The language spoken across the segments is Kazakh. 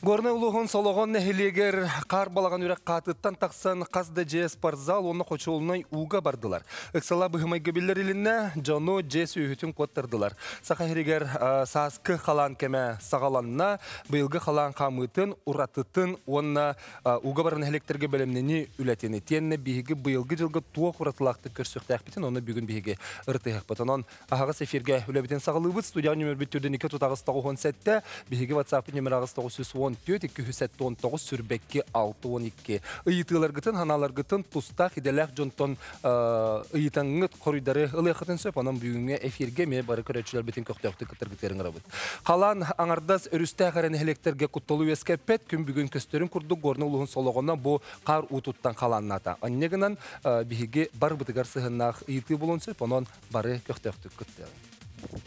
Горны улуғын солоғын нәхелегер қар балаған үрек қатыттан тақсан қазды же спортзал оны қочуылынан уға бардылар. Үксала бұхымай көбелер еліне жону же сүйітін қоттырдылар. Сақахерегер сасқы қалан кәмә сағаланына бұйылғы қалан қамытын, ұратытын онына уға барын әлектерге бөлімнені үләтені. Тенне бейгі бұйылғы жылғы туақ ұратылақты көрсіқті әқпетін, оны бүгін бейгі ұрты әқпетін. Он ағағыз эфирге үләбітен сағылыбыд. Студия нөмір бүттірді 2 тұтағыз сәтті, бейгі WhatsApp нөмір ағыз 219 сүрбекке 612. Ыйытыларгытын, ханаларгытын, тустақ, иделәк жонтон ыйытаңыт коридары ылықытын сөп, анан бүгінге эфирге ме бары көрәтшілер бетін көқтеуқті кітіргітерін ғырабыд. Қалан аңардас өрісті әғарен әлектерге құттылу ескәппет, күн бүгін көстерін күрді горны ұлығын солығына бұл қар ұтуттан қаланната. Аннегінен бейге бар бұтығар сығыннақ ыйыты болын сөп, анан бары көқтеуқті кітірін.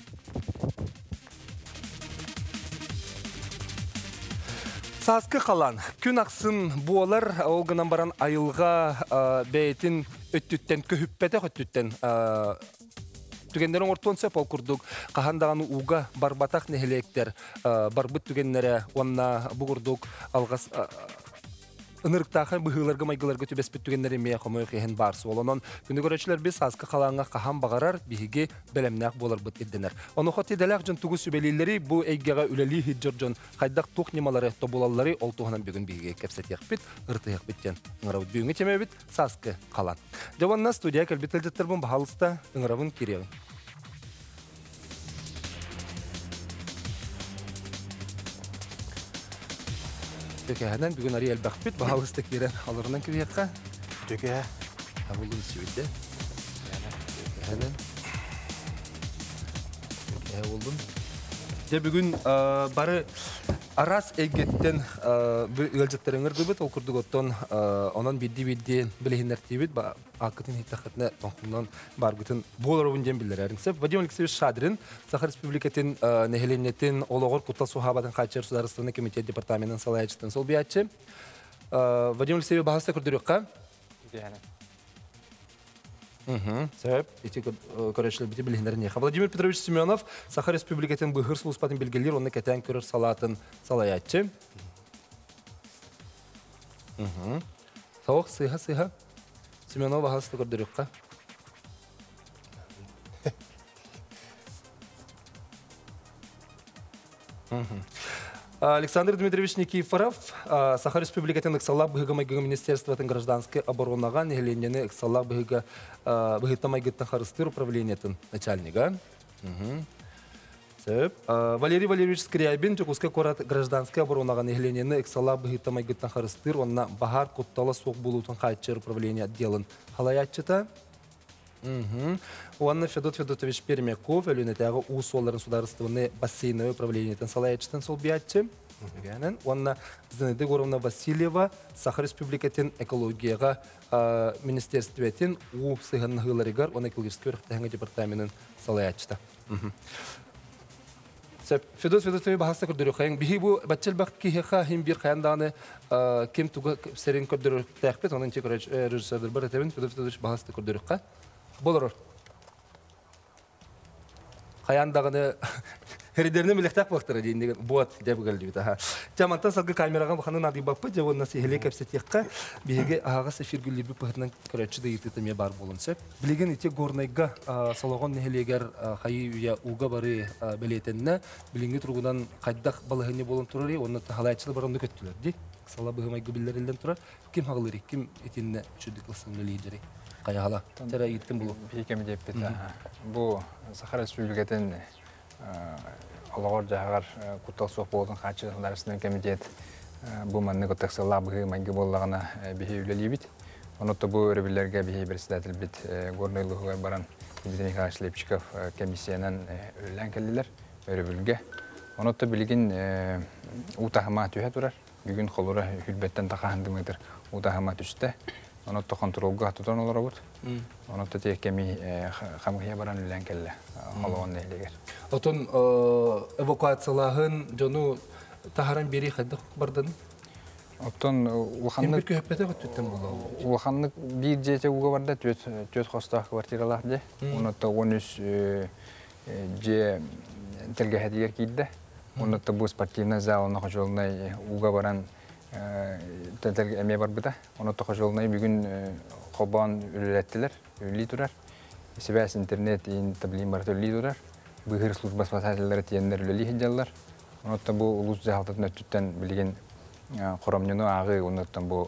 Сасқы қалан. Күн ақсын буалар олғынан баран айылға бәйтін өттіттен көхіппәті өттіттен түгендерін ортуын сөп ол күрдік. Қағандағаны уға барбатақ нәхелектер барбыт түгендері онына бұғырдық алғас ынырықтақын бұғыларға майғыларға төбеспет түгендері мея қомой қиын барсы олынан. Күні көрәтшілер біз сасқы қаланға қахан бағарар бейге бәлемнәқ болар бұт едденер. Оны қот еделәқ жын тұғы сөбелейлері бұл әйгеға үләлі хиджор жын қайдақ тұқ немалары тоболалары ол тұғынан бүгін бейге кәпсет еқпет, ұрты еқпеттен. Үңірауыд бүйіңі темебет сасқы қалан. Жауанна студия кәлбетілдеттір бұн бағалыста үңірауын кереуін. Төкәһәнән бүгін ария әлбәқпет, бағалысты керен алырынан көбейеққа. Төкәһә. Абылын сөйді. Төкәһәнән. Төкәһә болдың. Де бүгін бары арас әйгеттен өлжеттерін ұрды ол күрдік оттон онан бидді білігінер тейбіт, ақытын хиттақытына тоңқымнан барғытын болар өңден білдер әріңсіп. Вадим Алексеевич Шадрин, Сахар Республикатын нәхеленетін олығыр Құттал Сухабатын Қачыр Сударыстығыны комитет департаментін салайчыстың сол биятчы. Вадим Алексеевич бағасты күрдір өққа? Сәбәп, еті көрәшілі біті білігіндерін еқа. Владимир Петрович Семенов, Сахар Республикатын бұғыр сұлыспатын білгелер, оны кәтән көрір салатын салаятчы. Сауық, сыйға. Семенов бағасты көрдір өққа. Александр Дмитриевич Никифоров, Сахар Республикатын Иксаллах Быгыга Майгыга Министерствотын гражданской оборонага нехеленені Иксаллах Быгыта Майгыттан Харыстыр управлениятын начальника. Валерий Валерьевич Скрябин, Чукуска Корат гражданской оборонага нехеленені Иксаллах Быгыта Майгыттан Харыстыр, онна Бахар Коттала Сук Булутын Хайтчер управления отделын халаятчыта. Уанна Федот Федотович Пермяков, әлеунетәгі ұсуаларын сударыстығыны бассейновое управлениетен салаячтен сол биятчы. Уанна Зинаида Горовна Васильева, Сахар Республикатын экологияға министерстветін у сығын ғыларығар, оны экологический өріқтәңі департаментін салаячта. Федот Федотович бағаста көрдірі қайын. Бігі бұл бәтчел бақ кейхеға хем бір қайындағыны кем тұғы сәрін көрдірі тәқпет, оның тек режиссердер бір әтәбін Федот Федотович бағаста көрдірі қай. Болыр. Қаяндағыны хәридеріне мүліктәк бақтыры дейіндеген бұат деп кәлді біті. Жамантан салғы камераға бұқанын ады бапы, жауынна сейхеле кәпсетекқа бейге ағағас эфир гүлі бір пұғытынан көрәтші де ететіме бар болын сөп. Білеген ете горнайға салығын нәхелегер қайы үйе уға бары бәлетеніне білінгі тұрғыдан қайдақ балығыне болын тұрары, оны халайчылы барымды көттілер. Дей, сала бұғымай гүбілер елден тұрар, кім хағылыры, кім етініне үшілдік лысын лейдері. Қаяғала, тәрі еттім бұл. Бейкемі деп беті. Бұл Сахар Республикатын олығыр жағар Құттал Суқ болдың қачылығын арасынан комитет бұл манны көттіқсыла бұғы мәнгі болағына бейі үлелі бит. Онытты бұл өребілерге бейі бірістәтіл бит горнайлығығар баран Дмитрий Николаевич Лепчиков комиссиянан өлән кәлілер өребілге. Онытты білген ұтағыма түйе тұрар. Бүгін қолыры хүлбеттен тақағындымыдыр ұтағыма түсті. Онытты контролға тұтан олар бұд. Онытты тек кеми қамғия баран үлән кәлі қолуын нейлегер. Отын эвакуациялағын жону тахаран бері қайдық бардың? Отын улаханнык bir jete uga barda töt hostaq kvartiralar de. Onu da 13 je telge hediyer kidde. Онда бу спортивный зал на хожолнай уга баран тәтәлге әмә бар буда. Оны хожолнай бүген кобан үләттеләр, үли турар. Себәс интернет ин таблим бар төли турар. Быгыр служба спасательләре тиеннәр үлли хиҗаллар. Онда бу улус җәһәтен төттән билген корамньны агы, онда бу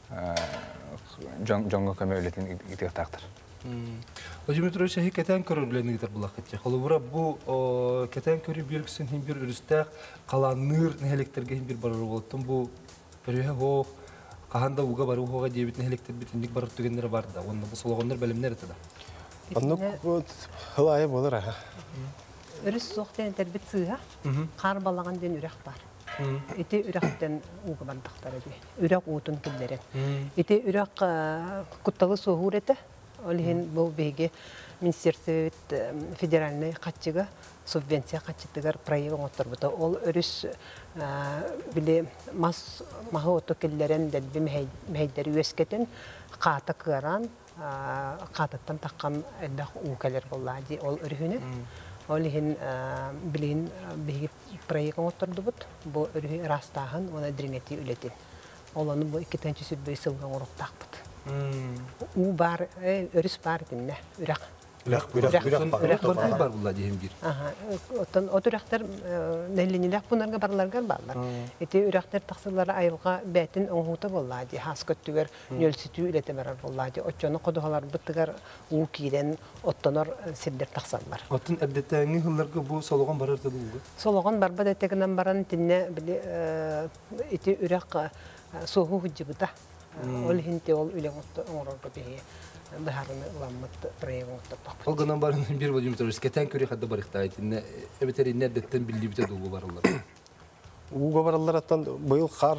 жоңго көмө үлетин итек тактыр. Владимир Петрович, кетен көрөр белән итеп була хәтта. Холыбыра бу кетен көрүп бирксен һәм бер үрстә каланыр нәһәлектерге һәм бер барыр булдым. Бу бере хо каханда уга бару хога дебит нәһәлектер битинник барыр түгеннәр бар да. Онда бу сологоннар белемнәр тәдә. Онны хылай булыр. Өрүс соқтен тербит сыга. Кар балаган ден үрәк бар. Ите үрәктән уга бардыктар иде. Үрәк утын килдерет. Ите үрәк кутталы сохурете. Олин бу беге министрлык федеральный катчыга субвенция катчыгар проект оттор бута. Ол өрүс биле мас махото келлерен дәлби мәйдәр үескетен ката кыран кататтан таккан элдә укалер буллади. Ол өрүне Олин билин беге проект отторду бут. Бу өрү растагын оны дренети үлетин. Оланы бу 2-нче сүтбөй сылган уруктак бут. У бар, өрүс бар димне, үрәк. Үрәк бар була дигән бир. Оттан отурактар нәллениләр бунарга барларга барлар. Эти үрәктер тахсыллары айылга бәтин оңута булла ди. Хас көттүгәр нөлсүтү үлете барар булла ди. Отчоны кодугалар быттыгар у кирен оттонор сирдер тахсаллар. Оттан әбдәтәңе хылларга бу сологон барыр диде ул. Сологон барба да тегеннән баран тинне биле эти үрәк согу хуҗыбыта. Ол хинте ол үләң оңорга бие. Баһарны уламмат проектта тапты. Ол гынан барын бир Владимир Петрович кетен көри хадда бар ихтайт. Эбетери нәдәттән билли бите дулу барылар. Уга баралар аттан быйыл кар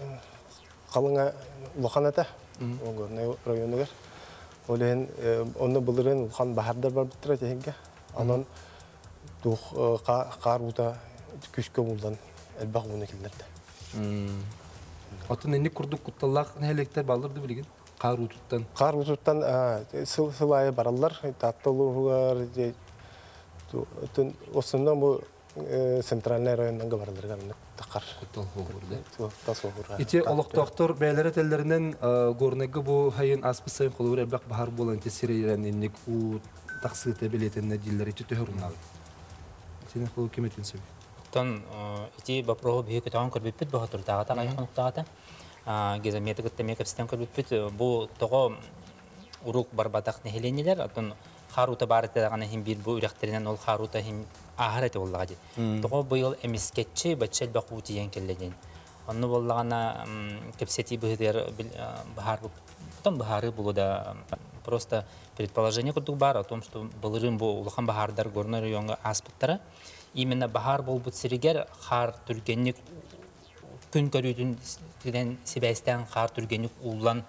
калыңа лоханата. Оңгорны районугар. Олен онны булырын улхан баһардар бар биттер тегенге. Анан дух кар бута күшкө булдан элбак буны килдерде. Атын энди курдук кутталлак нәһәлектер балырды билген. Кар утуттан. Кар утуттан сылайы баралар, таттылыгар же тун осундан бу центральный райондан баралар гана такар Куттал хогурда. Тасогура. Ите олоктоктор бәйләре телләреннән горнеге бу хайын аспысай кулур элбак бахар булан тесирән инник у таксыты билетенне дилләр ите төһөрнал. Сине кул кеметин сөй. Тон ити бапрого бие кетан көрбүппүт бага туртагата кайхануктагата гезаметик темек систем көрбүппүт бу того урук барбатак нехеленилер атон харута барыта гана хим бир бу үрәктеринен ол харута хим ахарат боллагы того быйыл эмискетчи бачел бакути янкеллеген анны боллагана кепсети быдер бахар потом бахары булуда просто предположение курдук бар о том что былырын бу улахан бахардар горный районга аспыттары именно бахар болбут сиригер хар түргенник күн көрүдүн дигән себәстән хар түргенник уллан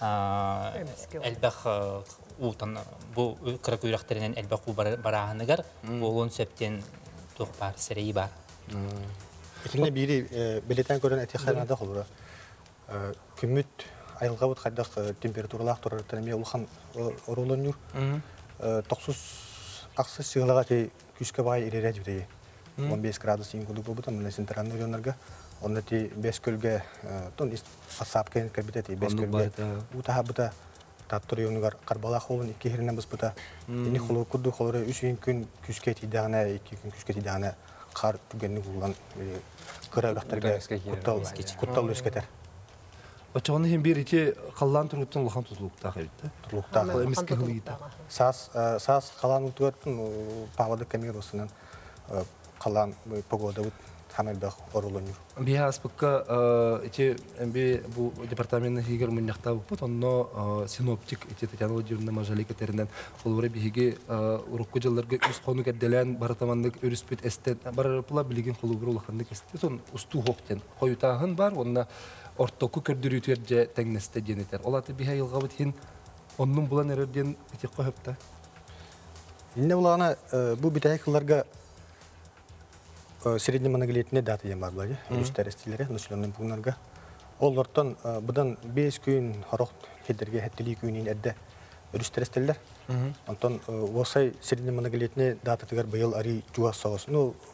элбах утан бу кырык үрәктереннән элбах у бараһыныгар олон септен тук бар сирей бар. Итинне бири билетен көрөн этиханада холура. Күмүт айылга бут кайдак температуралар турар теме улхан оролонур. Токсус аксы сыгылага күшкө бай иререт жүдей. 15 градус ингуду болбутан мына центральный райондарга онда ти 5 көлгө тон асапкен кабинети 5 көлгө ута бута таттыр районугар карбала холун 2 херинен буспута эни холу курду холуру 3 күн күшкө тидагана 2 күн күшкө тидагана кар түгенни булган кырагактарга куттал өскетер. Очоны хим бир ите каллан туруттан улхан тутулукта кайытты. Тулукта. Эмиске хылыйта. Сас калан утугартын павады камеросунан калан погода бут хамелбах оролонур. Бия аспыкка ите эмби бу департаментны хигер муньякта бут, онно синоптик ите Татьяна Владимировна Мажаликатеринен олбура биһиги урукку жылларга үс кону кәдделән баратамандык өрүспүт эстен барапла билеген холубур улахандык эсте сон усту хоктен коютагын бар, онна ортоку көрдүрүтер же теңнесте денетер. Олаты биһа йылга бут хин оннун булан эрден ите койупта. Инне булана бу битайкыларга среднемоноголетный дата ямар бар, үстәрестиләре, населенный пунктларга. Оллардан будан 5 күн хорок хедерге хеттили күнин әддә үстәрестиләр. Антон осай среднемоноголетный дата тигәр быел ари жуас савас. Ну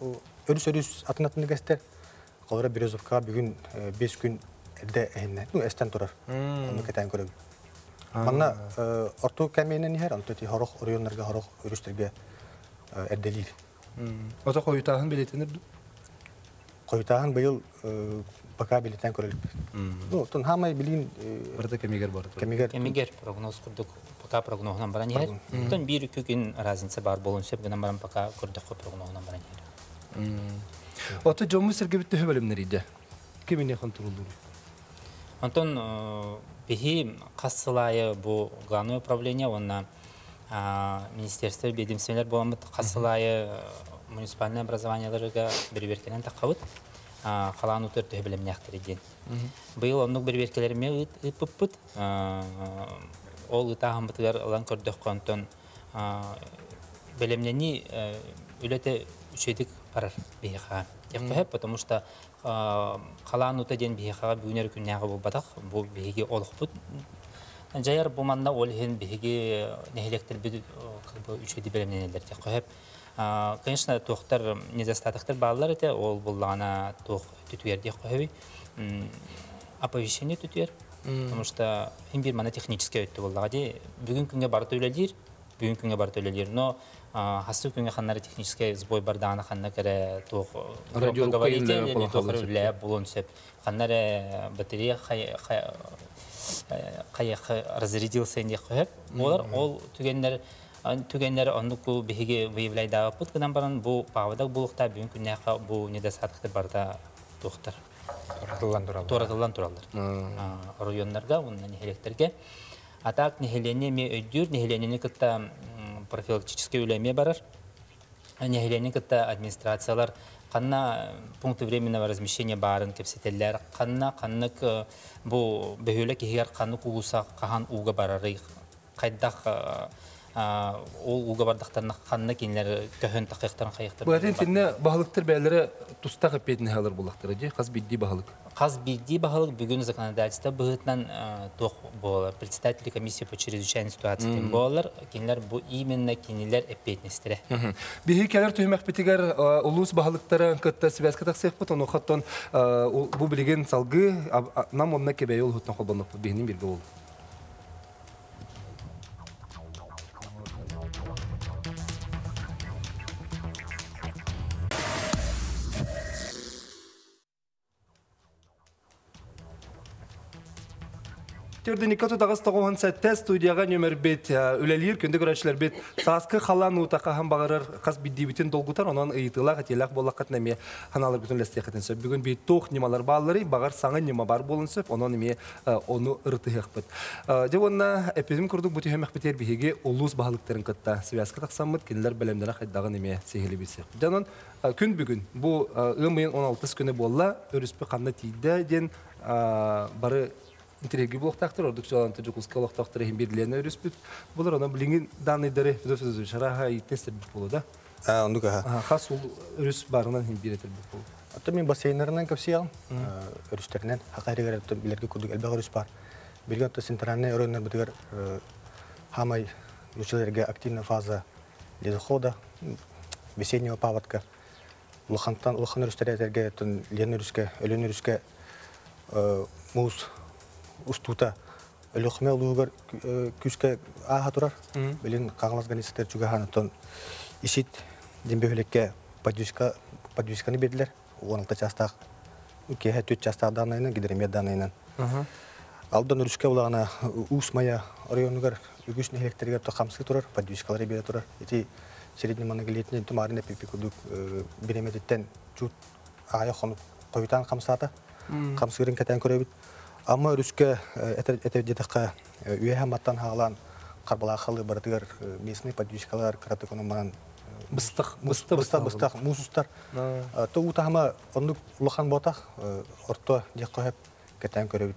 өрүс атынатын гастер колора Березовка бүгүн 5 күн эрде эхинне. Ну эстен турар. Аны кетен көрөбүт. Манна орту каменен хер антоти хорох районнарга хорох өрүстөргө эрделир. Ото коютагын билетинер. Койтаган быйыл пока билетен көрөлүп. Ну, тон хамай билин Барда кемигер бар. Кемигер прогноз курдук, пока прогнозынан баран yer. Тон 1-2 күн разница бар болун сөп гынан баран пока курдук прогнозынан баран yer. Ото жому сергебитте бөлүмнөр иде. Кемине контролдуу. Антон бихи кассылайы бу главное управление онна министерство ведомстволар боламыт кассылайы муниципальное образованияларга берберкенен такабыт. Калаан утыр билемнәктер иден. Быйыл оннук берберкелерме ыппыт. Ол ытаган бытыгар алан көрдөх контон билемнени үлете үчедик парар бихага. Яппап, потому что калаан утаден бихага бүгүнөр күннәгы булбадак, бу биги олукпут. Жаяр бу манда олхен биги нехелектер бит как бы үчеди билемнелер яппап. Конечно, тохтар недостатоктар баллар это ол буллана тох түтүердек койбой. Оповещение түтүер, потому что имбир мана технический өттү буллагы. Бүгүн күнгө бар төлөлөр, но хасу күнгө ханнары технический сбой бардагына ханна кере тох радиоговоритель или тох руле булонсеп. Ханнары батарея кай разрядился не койып. Олар ол түгендер ондуку биһиги выявляйда пут гынан баран бу павадак булукта бүгүн күннәка бу недостатокты барда тохтар. Торатылдан туралдар. Районнарга, унна нехелектерге. А так нехелене ме өйдүр, нехеленени кытта профилактический үлеме барар. Нехелене кытта администрациялар канна пункты временного размещения барын кепсетеллер, каннык бу бөһөлө кигер канны кугуса кахан уга барары кайдак ол уга бардактарына ханна кинлер көһөн такыктан кайыктар. Бу атен тинне баһалыктар бәйләре тустагы петне халар булактыр ди. Каз бидди баһалык. Каз бидди баһалык бүгүн законодательство быгытнан тох болар. Председатель комиссии по чрезвычайной ситуации болар. Кинлер бу именно кинлер эпетнестире. Биһи келер төһмәк битигер улус баһалыктары кытта связка таксык бут, оны хаттан бу билеген салгы нам онна кебе ул хутна колбонуп биһинин бирге бол. Терденикату дагыс тогон сәттә студияга нөмер бет үлелир көндө көрәчләр бет саскы халан утака һәм багырыр кас бидди битен долгутар онан ыйтыла хатилак боллакат неме ханалар бүтән лестехатен сөп бүген бит тох немалар баллары багыр саңы нема бар болын сөп онан неме оны ырты хакбыт. Дәвонна эпизим курдук бу тәһәмәк битер биһиге улус баһалыктарын кытта связка таксаммыт кинләр белемдән хайдагы неме сехили бисә. Данан күн бүген бу 16 көне болла өрүспе канны тиде ден бары интереги блоктактыр, ордукчалан тәҗүкускә блоктактыр һәм бирләрне үрүспүт. Булар аны билген данныйдары физофизо шараха итәсеп булды да. Ондуга. Хас ул үрүс барынан һәм биретер бу. Аты мен бассейннарынан көпсиям. Үрүстәреннән хакыйрәгә биләргә күрдек әлбәгә үрүс бар. Билгән то центральный районнар битгәр хамай ючыларга активна фаза ледохода, весеннего паводка. Улхан үрүстәргә тон лен үрүскә, өлен үрүскә муз устута өлөхмө лугар күскә аха турар. Билин кагылас ганистер чугаханатон ишит дембелеккә подвижканы бедләр. 16 частак, кеһә 4 частадан айнан гидромет данайнан. Алдан үрүскә булагына Усмая районугар үгүш нехлектерге тохамсы турар, подвижкалары бере турар. Эти среднеманагалетне тумарына пипикудук биремедеттен чут ая хонуп койтан камсата. Камсырын кетен көрөбүт. Amma Ruska etedetaka üyehamatan halan karbalakhalı barıtır mesne padvişkalar karatıkonuman bıstak musustar. To utahma onduk ulakan botak orta yakahep keten körübüt.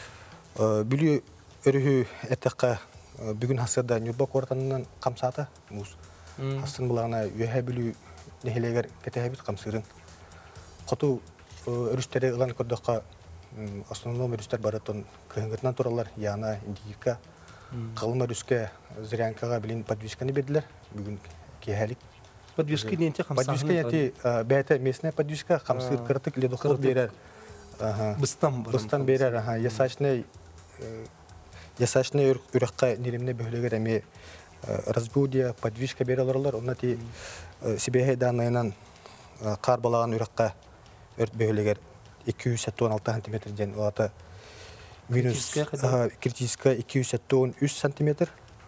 Bülü örühü eteka bugün hasırda nürbak ortanından kamsata mus. Hasın bulağına üyehe bülü neheleger ketehebit kamsırın. Kotu örüsteri ılan kordaka основном үрүстер баратын кыһыңгытынан туралар яна индивка кылма үрүскә зырянкага билин подвижканы бердилер бүгүн кехалик Подвижки ненте Подвижка яти бәйті местная подвижка, қамсыр кыртык ледоход берер. Быстан берер. Ясачный үрәккә неремне бөһлегер әме разбудия, подвижка берелерлер. Онна ти себе данайнан кар балаган үрәккә өрт бөһлегер 216 см ден ата минус критическая 273 см.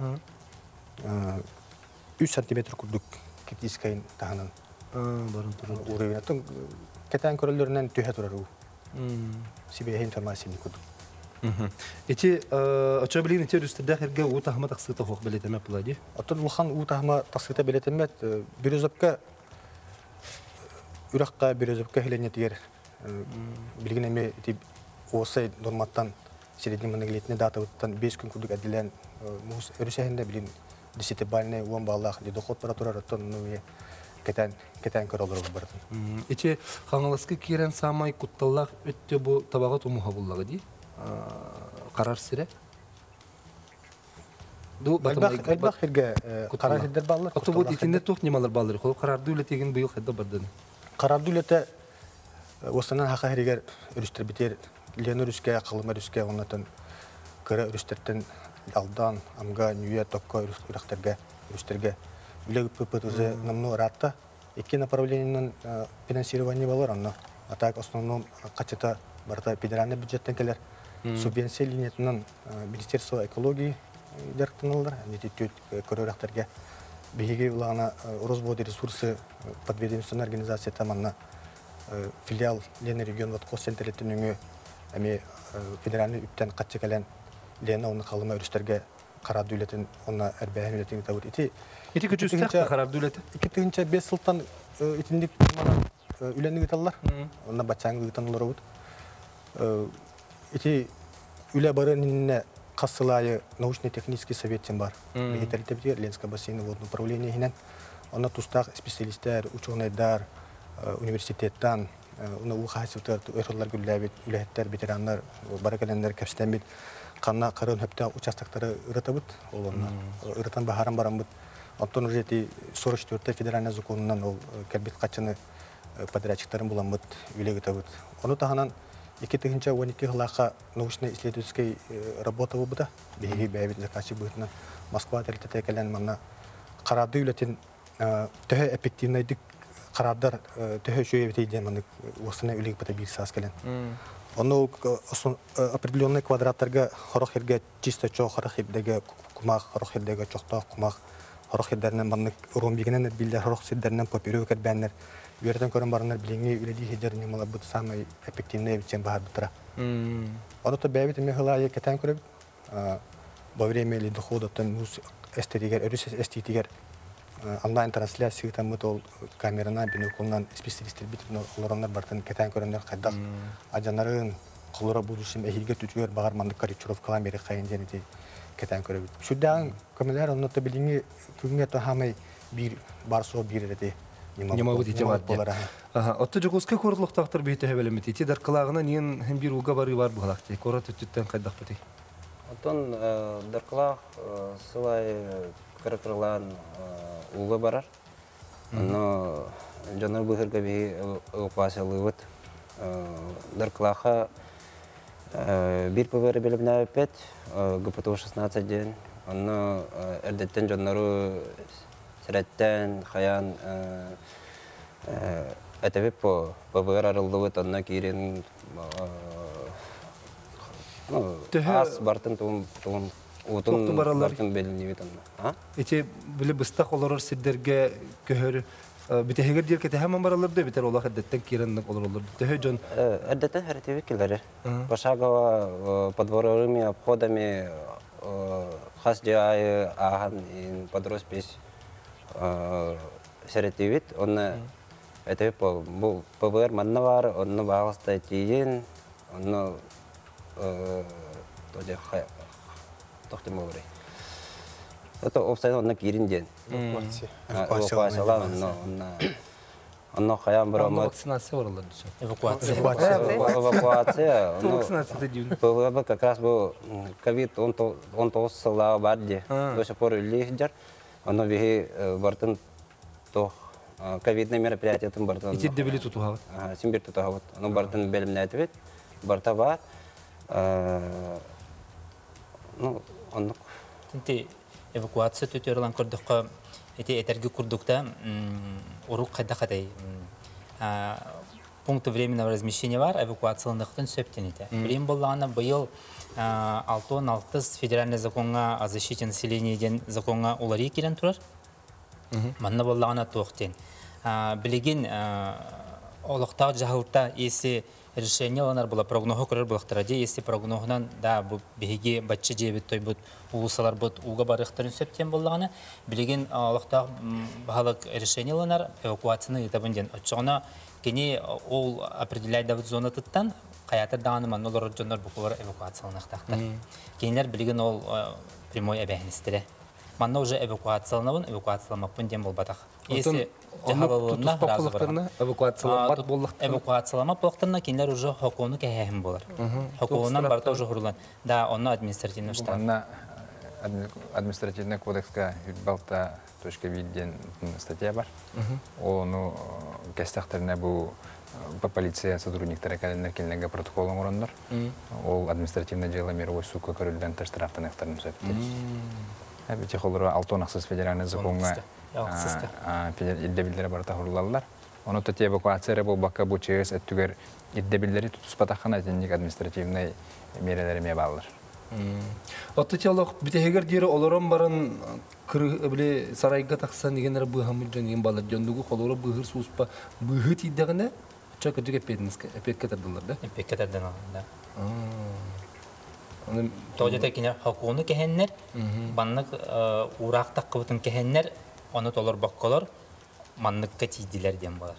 3 см кубдук критическая таханан. Барын туру. Уровень. Кетен көрөлөрүнөн төһө турар. Себе информация кубдук. Эти очоблин эти рүстәдә хәргә ута хама тақсыта хок белетеме плади. Атын улхан ута хама тақсыта белетеме бирөзөпкә үрәккә бирөзөпкә хеленетер. Билгенеме эти осай норматтан средний моноглитный дата уттан 5 күн кудук әдилән мус өрүсәһендә билин 10 бальный 10 баллах ди доход паратурар оттан ну кетен көрөлөр бардым. Эти хаңаласкы кирен самай кутталлак өттө бу табагат умуха буллагы ди. Карар сире. Ду батмай херге карар хедер баллар. Аты бу итинде ток немалар баллар. Хол карарды үлетеген быйыл хедде бардын. Карарды үлете осынан хака херегер өрүстөр битер. Лен өрүскә, кылым өрүскә оннан кыра өрүстөртен алдан амга нүйе токко үрәктәргә өрүстөргә үлегеп пөпөтүзе намны ратта. Ике направлениеннән финансирование балар анна. А так основном качета барда федеральный бюджеттен келер. Субвенция линиятынан Министерство экологии директорлар, нетит көрөрәктәргә биге улана Росводы ресурсы подведомственная организация таманна филиал Лена регион вот кос-центреттен үңе әме федеральный үттен катчыкалан Лена оны калыма өрүстәргә карады үлетен оны әрбәһен үлетен табыт ити. Ити көчүстәк карады үлете. 2005 сылтан итиндик үләнне гыталлар. Онда бачаңы гытанлар бут. Эти үлә барынны кассылайы научно-технический советтен бар. Бехетелтебдер Ленское бассейновое водное управление хинен. Онда тустак специалисттер, ученыйдар, университеттан, уна ухасывтар, өрөллөр гүлләбит, үләттер, ветераннар, баракалендер кепстен бит. Канна карын хөптә участоктары ырытабыт, олонна. Ырытан бахаран барамбыт. Антон уже эти 44 федеральный законунан ол кәлбит качаны подрядчиктарын буламбыт, үлегитабыт. Оны таханан 2012 жылға научно-исследовательской работа болбыта. Беги бәйбит заказчик бытына Москва тәртәтә кәлән манна карады үлетен төһө эффективныйдык карардар төһө шөйбете деманы осына үлег бата бир сас кәлән. Оны определенный квадраттарга хорох херге чисто чо хорох хердеге кумак хорох хердеге чокта кумак хорох хердернен манны ромбигенен биллер хорох хердернен поперек кәбәннәр Верден көрөн барынар билеңи үледи хедерни мала бут самый эффективный бичен бахар бутра. Оны то бәбит мехлая кетен көрөп. Во время ли дохода тен мус эстетигер, өрүс эстетигер онлайн трансляция там мутол камерана бинокулнан специалисттер бит олороннар бартын кетен көрөннөр кайдак. Ажанарын колора будушим эхилге түтүгөр багар мандык корректировкалар бере кайын денети кетен көрөп. Шудан көмөлөр оны то билеңи күнгө то хамай бир барсо бир эти не могу идти в отдел. Отто жогуска корлуктактар бейте хебелемет. Ити даркалагына нен hem bir уга бары бар булакты. Корат түттен кайдак бити. Оттон даркалак сылай кыркырлан уга барар. Но жанар быгырга би упасылыбыт. Даркалаха бир пөвөр белемнә 5 ГПТУ 16 ден. Аны эрдеттен жаннары Сәрәттән, хаян әтәбеп по ПВР арылдыбыт, онна кирен ас бартын туым утын бартын белінебет онна. Эти білі бұстақ оларыр сиддерге көхөр бітехегер дер кете хәмін баралырды, бітер олақ әдеттен киреннік олар олырды. Төхі жон? Әдеттен хәрәтебек келері. Пашагова подворовыми обходами хас жайы ағын подрос бес сәрәтебет, оны әтәбеп бұл ПВР манна бар, оны бағылыстай тейін, оны тоқтым болырай. Это опсайын оны керін ден. Эвакуациялар, оны қаян бір омат. Вакцинация оралар düşün. Эвакуация. Вакцинация дейін. ПВР как раз бұл COVID-19 сылағы бар де. До сих пор үлі жар. Оны беге бартын тоқ ковидный мероприятиятын бартын. Итидде били тутуга. Симбир тутуга. Оны бартын белимнәтебет. Барта бар. Ну, оннук. Тинти эвакуация төтөрөлөн көрдөккө эти этерги курдукта урук кайда кадай пункты временного размещения бар, эвакуацияландыктын сөптенете. Билим боллагана быйыл 6-16 федеральный законга о защите населения ден законга улари кирен турар. Манна боллагана токтен. Билигин олуктак жахылта если решение ланар была прогнозу көрөр булактыради, если прогнозунан да бу биги баччы жебит той бут улусалар бут уга барыктарын сөптен боллагана билигин олуктак баалык решение ланар эвакуацияны этабынден очогона кени ол определяет давыт зона тыттан каята дааныман олар жонор букулар эвакуацияланактактар. Кенилер билигин ол прямой обязанностьтери. Манна уже эвакуацияланабын, эвакуацияламаппын дем болбатак. Если жахалалына разы барам. Эвакуацияламап болақтарына кенилер уже хокуыны кәйәхім болар. Хокуынан барта уже хұрылан. Да, оны административный штаб. Манна административный кодекска юрбалта точка виден статья бар. Оны кәстәқтеріне бұл полиция сотрудниктары кәлінлер кенілерге протоколын ұрандар. Ол административный дело мировой сука көрілден штрафтан ақтарын сөптер. Әбіте қолыры 6-16 федеральный законға иддебілдері барта хұрылалар. Оны тәте эвакуациясы бұл баққа бұл чегіз әттігер иддебілдері тұтыспатаққан әтендік административный мерелеріме бағылыр. Оттычалык битегер дире олорон барын кыры сарайга таксан дегенер быхамын жан бала жондугу колору быгыр суспа быгыт иддегене чакы жиге пединске эпеккетerdылар да. Эпеккетерден да. Аны тоҗата кине хакуны кехеннер, баннык урактак кыбытын кехеннер, аны толор баккалар манныкка тидилер дем бар.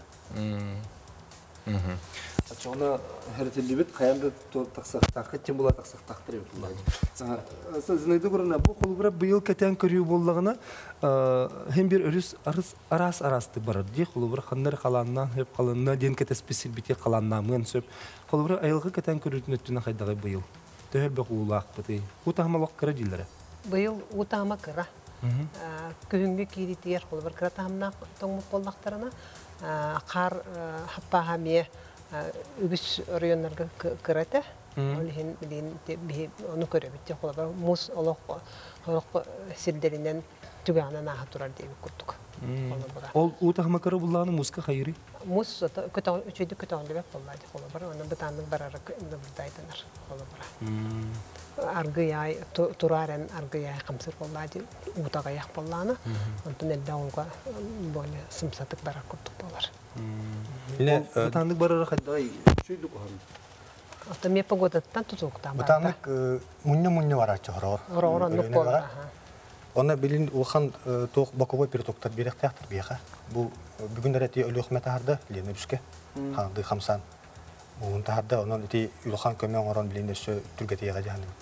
Ачона хәртелибет каянда таксактакы тем була таксактактыр ютлар. Знайды көрүнө бу колбура быйыл кетен көрүү боллагына hem bir өрүс арасты бар. Ди колбура ханнар каланнан хеп каланна ден кете спесифик бите каланнамын сөп. Колбура айылгы кетен көрүүтүн өттүнө кайдагы быйыл. Төһөбө куулак бити. Утамалык кыра диләре. Быйыл утама кыра. Күнгө киритер колбура кыра тамна тоңмук боллактарына кар хаппахаме үбіс районларға кіреді. Олеген білген оны көребетте қолабар мұз олық сілдерінен түгіғанан аға тұрар дейбі күрдік. Ол ұтағыма кірі бұллағының мұзға қайыры? Мұз үшейді күтағынды бәк боллады қолабар. Оны бұтанның барары бұлдайдынар қолабара. Арғы яй, тұрарен арғы яй қамсыр боллады, ұтаға яқ болланы. Онтын әлді оңға бөлі сымсатық барар күрдік болар. Бұтанның барары қайдай үшейді қоғаны? Ме погодаттан тұтуқтан бар. Бұтанық мұнне бар атчы ғырағыр. Ғырағыр болар. Оны білін ұлған тоқ бақуға перетоқтар берек тияқтыр бейқа. Бұл бүгіндер әте өлі өқметі арды лені бүске. Қаңды қамсан. Оғын тағарды оның әте үлған көмен орын білін өсі түргеті еға жағаны.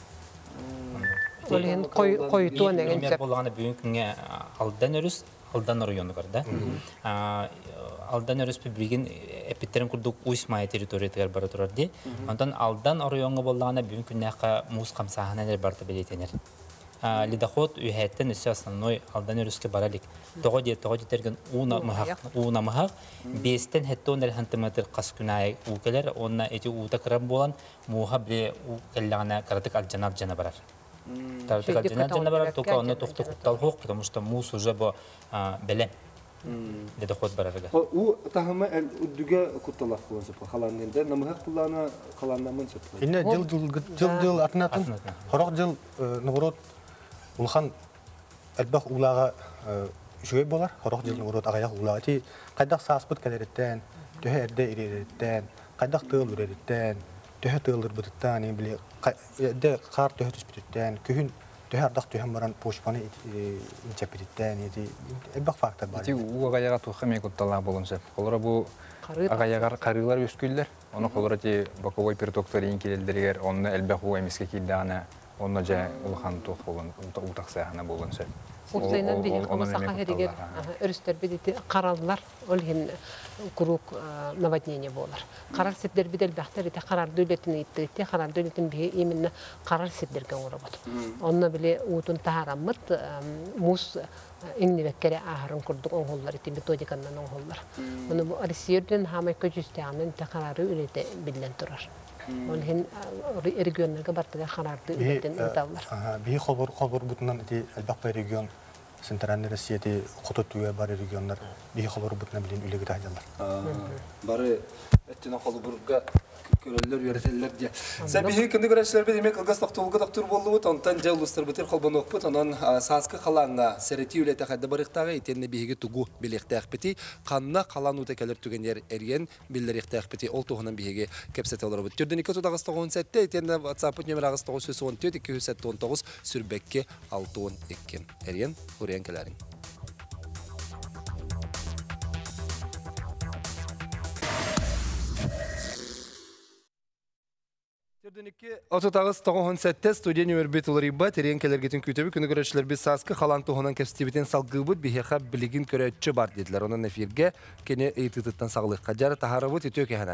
Олеген қойытуын әген сөп. Болғаны бүгін күнге алдан өріс, алдан районы көрді. Алдан өріс білген эпиттерін күрдік ұйсмайы территориятығар бары тұрар де. Ондан алдан районы болғаны бүгін күннеқі мұз қамсағынан барты білетенер. Ледоход үйәттен үсі основной алдан өріске баралик. Тоғы детерген уна мұхақ, бестен хетті ондар хантиметр қас күнай ұлкелер, онына әте ұлта кірам болан мұға біле ұлкеллағына қаратық алжанап жана барар. Қаратық алжанап жана барар, тоқа онына тоқты құттал хоқ, потому что мұз уже бұл бәлем. Ледоход барарыға. У тағымы үдіге құтталақ болан сөпі, қаланненде, намығақ бұллағына қаланнамын сөпі. Инне жыл атынатын, қорық жыл нұғырот улхан әлбақ улаға жүгей болар, қорық жыл нұғырот ағаяқ улаға. Ти қайдақ сааспыт кәдереттен, төһе әрде иререттен, қайдақ тығыл үререттен, төһе тығылыр бұтыттан, әрде қар төһе түспүттен, күхін төһе ардақ төһен баран пошпаны инчепеттен, әлбақ фактор бар. Ти у ағаяға тұқы мен құтталақ болын сөп. Қолыра бұл ағаяғар қарылар өскүлдер. Оны қолыра ти бақовой пертоктор ең келелдергер, оны әлбақ у әмеске келдіғана, оны жа ұлған тұқ болын, ұлтақ саяғына болын сөп. Улсайнан бихин Ол- ол- комаса ол- херигер ол- өрүстөр бидити караллар ол хин круг наводнение болар. Карар сетдер бидел бахтар ите карар дөлөтүн итте карар дөлөтүн би именно карар сетдерге оработ. Онна биле утун таharamмыт мус иннивеккере ахарын курдук оңголлар ити методиканан оңголлар. Муну бу Россияден хамай көжүстәмен та карары үлете билен турар. Ол хин регионнарга бартыга карарды үлетен италлар. Би холбор бутунан эти албакпай регион Центральный Россияти Хототуя бар регионнар би холбор бутунан билен үлеге тажалар. Бары эттен холбурга көрөллөр үйрөтелер де. Сәбихи кимди көрәчләр бит демек алгас токтулга доктор болду бут, онтан жаулустар битер холбонок бут, онан саскы каланга серети үлете хадда барыктагы итенне биһиге тугу билектәк бити, канна калан утекелер түгеннәр эрген биллеректәк бити, ол тугынан биһиге кепсете олар бут. Төрдөн 297 сәтте итенне WhatsApp номерагыз 914 219 сүрбекке 612 эрген урен келәрин. Отутагыз 97 студия номер бит уларыба терен келергетин күтөбү күнү көрөчлөр биз саскы халан тугунан кепстибитен салгыбыт бихеха билигин көрөччү бар дедилер. Онун эфирге кене ыйтыттан саглыкка жар тахарабыт өтөк эханан.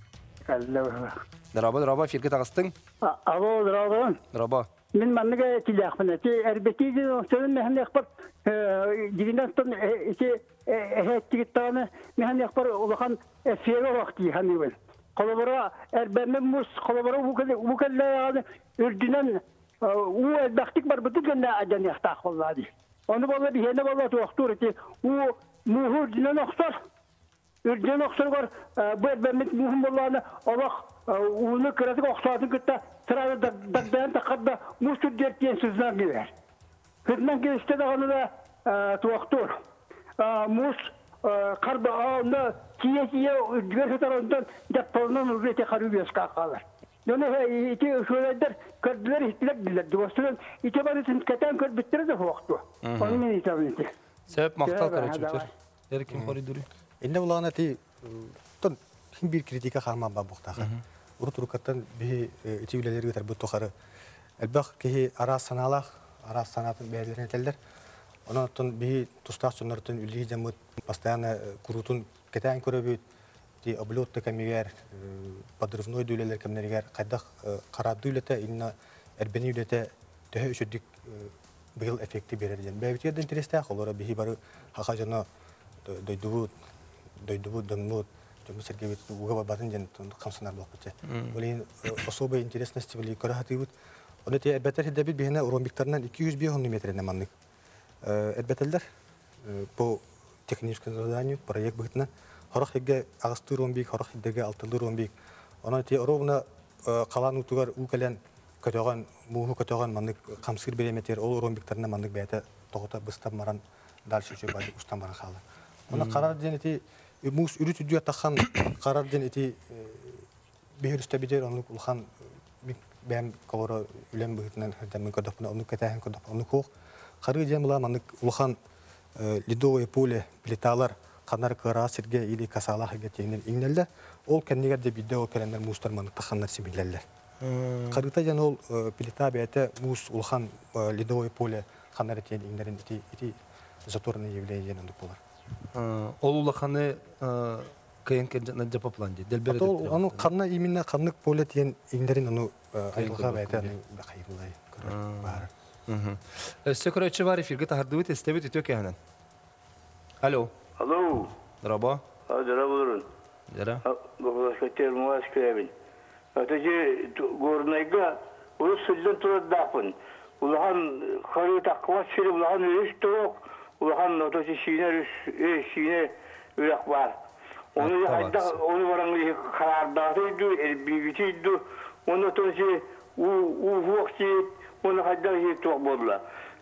Драба эфирге тагыстың. Алло, драба. Драба. Мен манныга тилякмын. Эрбетиди сөнүн мехне экпорт дигинден эти эттигиттаны мехне экпорт улахан эфире вакты ханыбын. Колобора эрбемен мус колобора укелле үрдүнөн у элбактик бар бүтүн аjan яхта коллады. Оны болла бихене болла токтур эти у мухурдүнөн оксор. Үрдүнөн оксор бар бу эрбемен мухум болланы алак уны кыраты оксатын кытта сырады дагдан такадда мустур дертен сүзнан келер. Кыздан келиште даганы да токтур. Мус карба аны кие үдгөр тарапынан жаппалынан үрете карыбыска калар. Нөне ити шөлөдөр көрдүлөр иттилер билер. Достун ити бар үчүн кетен көр биттире да вакытты. Аны мен айтамын. Себеп мактал көрөчүлөр. Эркин коридору. Инде улагына ти тон ким бир критика харма ба буктага. Урутуркаттан би ити үлелерге тарбы тохары. Элбак ки ара саналах, ара санатын бәйләрен телдер. Онотон би тусташчылардан үлли жамыт постоянно курутун кетен көрөбүт. Ти облетты камигер, подрывной дүлелер кемнергер кайдак карады үлете, инна эрбени үлете төһө үчүдүк быйыл эффекти берер ден. Бәйбитер интересте холора би бары хакажына дойдубут дымут Сергей ведь угова батын ден камсанар блокче. Олин особо интересности были карахатывут. Он эти эрбетер дебит бихне уромбиктарынан 200 метрне маннык. Эрбетелдер по техническому заданию проект бытна. Хорох еге агыстыр уромбик, хорох еге алтылыр уромбик. Он эти ровно калан утугар укелен көтөгөн муху көтөгөн маннык камсыр береметер ол уромбиктарынан маннык бәйте тогота быстап маран дальше чөй бады устан баран калды. Она карар ден эти мус үрүт үдү атахан карар ден эти бехирсте бидер онлук улхан бәм колора үлем бытынан хәдәмен көдөпне онлук кетәһен көдөп онлук хох кары ден була маннык улхан ледовое поле плиталар канар кыра сирге или касалах гетенен иңнелдер ол кеннегер де бидде ол келендер мустар маннык таханнар сибиллерлер карыта ден ол плита бәте мус улхан ледовое поле канар тен иңнерин эти заторные явления онлук булар. Ол улаханы кайын жапапланды. Делбер это. Оно канна именно каннык поле тен иңнерин ону айылга бәте кайылай көрөр бар. Секретарь бар эфирге тахардыбыт эстебит өтөк яһанан. Алло. Алло. Драба. Драба. Дра. Благодарю, Москве. Это же горнайга, улус сүлден турдапын. Улахан харыта квасчыры улахан өстөк, улахан отосы шине үрәк бар. Оны хайда, оны бараңы карардатыйды, элбигитийді, оны отосы уфуқчы, оны хайда жеттуқ болла.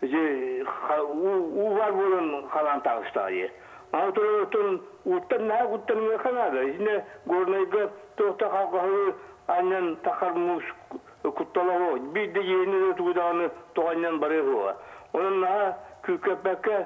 У бар болын қалан тағыстайы. Антон уттан на уттан қанады. Исіне горнайга тоқта қалқалы аннан тақармус кутталығы. Бидді ені өтігудағаны тоғаннан бары ғуа. Оның наға күкөпәкке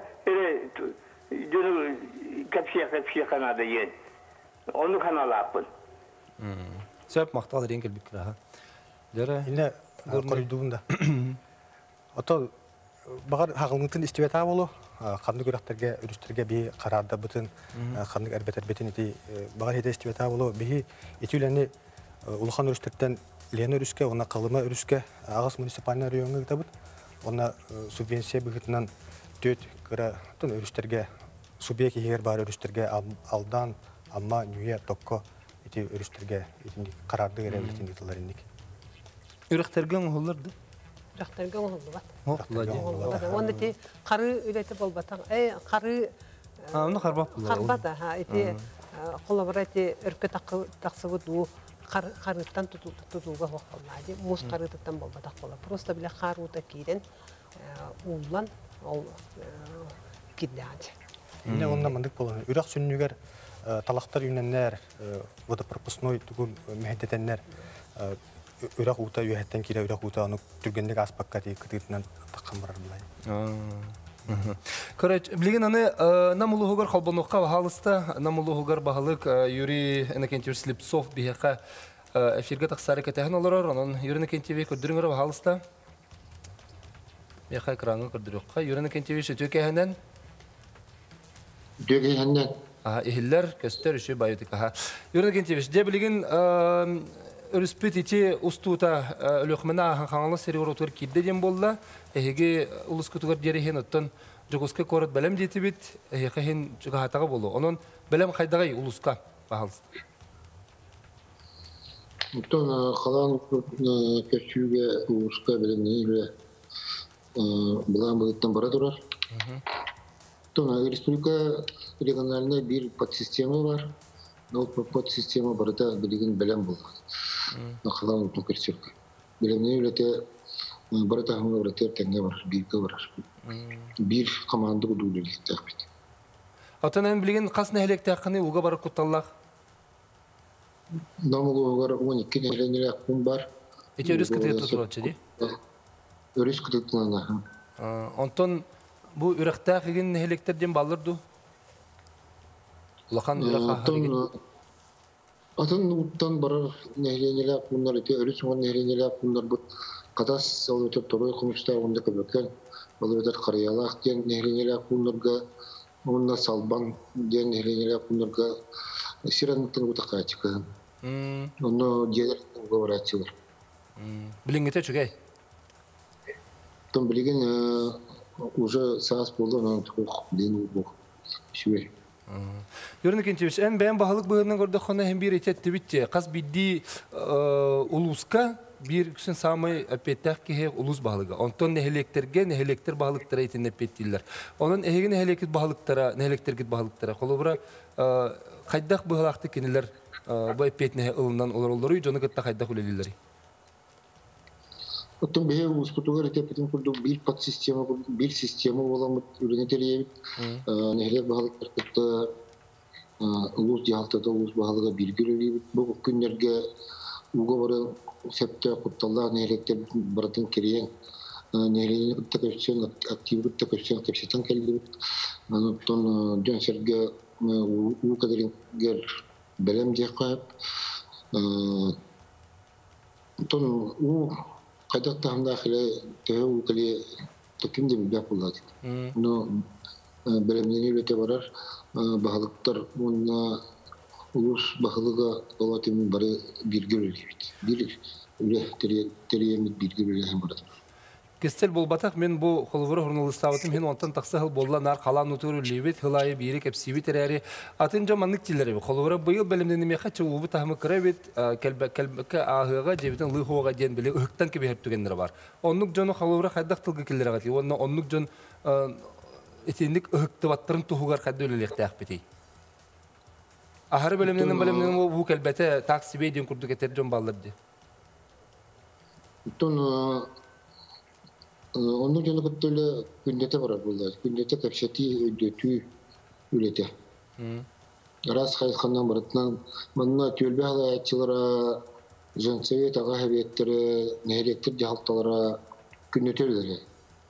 кәпсия қанады ен. Оны қаналапын. Сөп мақталыр енгел бікіра. Инне коридуында. Ото Бағар хағылыңтын истебета болу, қамны көріқтерге, үрістерге бей қарарда бұтын, қамны әрбет-әрбетін еті бағар хеде истебета болу, бей еті үләні ұлыған үрістерден лені үріске, ona қалыма үріске, ағыс муниципалына районға кітабыд, ona субвенция бұғытынан төт кіра үрістерге, субъект егер бар үрістерге алдан, амма, нүйе, тоққа еті үрістерге қарарды керемелетін етілер ендік. Үріқтерген ұғылырды? Үріқтерген ұғылды бат. Ұғылды. Оны те қары үйреті болбатан, қары қарбат, қолабыра те үркі тақсыбы ду қарыттан тұтуға қоқылмайды, мұз қарыттан болбатақ бола. Просто біле қаруыта кейден ұлан ол кеддәді. Міне онна мандық болуы. Үрақ сүннігер талақтар үйненнер, водопропускной түгін мәхеттетеннер, үрақ ұта үйәттен кейлі үрақ ұта оны түргендегі аспаққа дейі күтігітінен таққан барар бұлай. Короче, білген аны намылығығыр қалбануққа бағалысты, намылығығыр бағалық Юрий Энакентьевич Слепцов бейеқа эфирге тақсары кәтәхін олырар, оның Юрий Энакентьевич көрдіріңір бағалысты. Бейеқа экранын көрдіріққа. Юрий Энакентьевич өтөкәхінен? Өтөкәхінен. Эхиллер көстер үші байытық. Юрий Энакентьевич, де білген өріспет ете ұстуыта өліқміна қаңалы сериор отыр кейді дем болды. Әйге ұлыс күтігір дерехен ұттын жүгіске көріт бәлем деті бет, әйге хен жүгіғатаға болу. Оның бәлем қайдағай ұлысқа бағалысты? Ұттан қалан көшіуге ұлысқа бәлемнен бұлан бұлыттан бара тұрар. Республика региональная bir подсистема бар. Но подсистема барыта білген бәлем болды. Қалан ұлтын көрсетті. Бәлемнен өлеті барыта ғымға барыта тәңге бар, бірге бар. Bir команды ұдуылы лекті ақпет. Атынан білген қасына әлекті ақыны ұға бары құтталлақ? Намылы ұғар 12 нәленелі ақпын бар. Эти өріс күтігі тұтыратшы де? Өріс күтігі тұтыратшы. Онтон bu ürəkdə xigin nəhliklərdən balırdı. Ulaqan ürəqa xigin. Атын уттан барар нәһленеләр куннар ите өрүс мон нәһленеләр куннар бу катас салып торой кумыштар онда көбөккән. Балыбыздар карыялак ден нәһленеләр куннарга онда салбан ден нәһленеләр куннарга сирантын утакка чыккан. Оно дедер говорачылар. Билингете чугай. Том билген уже саас болду, но ден бу. Шүбе. Юрий Энакентьевич, en ben bahalık bağından gördük ona hem bir etetti bitti. Kas biddi uluska bir küsün samı pettak ki ulus bahalığı. Ondan nehelekter bahalıklara etin pettiler. Onun ehegi neheleket bahalıklara kolubra kaydak bahalıktı keniler bu petne ılından olur jonu katta kaydak ulelileri. Потом бе успутугар ите потом курду бир подсистема бир система боламыт үренетелиев нехлер баалыктар кытта улус жалтада улус баалыга билгилелиев бу күннерге уга бары септе кутталлар нехлектер бардын кириен нехлени кытта көчсен актив кытта көчсен кепсетен келди анан жөнсерге у кадерингер белем жакап тон у Кайдакта хамдахиле тәу киле токим дип бәп булды. Но белемнәне үтә барар баһалыктар монна улус баһалыга олатым бары биргеле бит. Бир үле териемит биргеле һәм бар. Кестел болбатак мен бу холвор журналистабытым мен онтан таксыл болла нар калан утуру лебет хылайы бири кепсиби терәри атын жаманлык тиләре холвор быел белемнәне меха чуубы тахмы кребет кәлбәккә ахыга җебитен лыхуга ден биле ыктан кебе хәп түгәннәр бар. Оннук җаны холвор хәддәк тылгы килләр гати. Оннук җан этендик ыкты баттырын тухугар хәддә үлелек тәхбити. Ахыр белемнәне бу кәлбәтә таксибе ден курдык этер җан баллады. Onun yanı kutuyla gündete var burada. Gündete kapşati ödütü ülete. Ras hayatından baratnan manna tülbe halayatçılara Jansovet ağa habetlere nehelektir jahaltalara gündete ödüleri.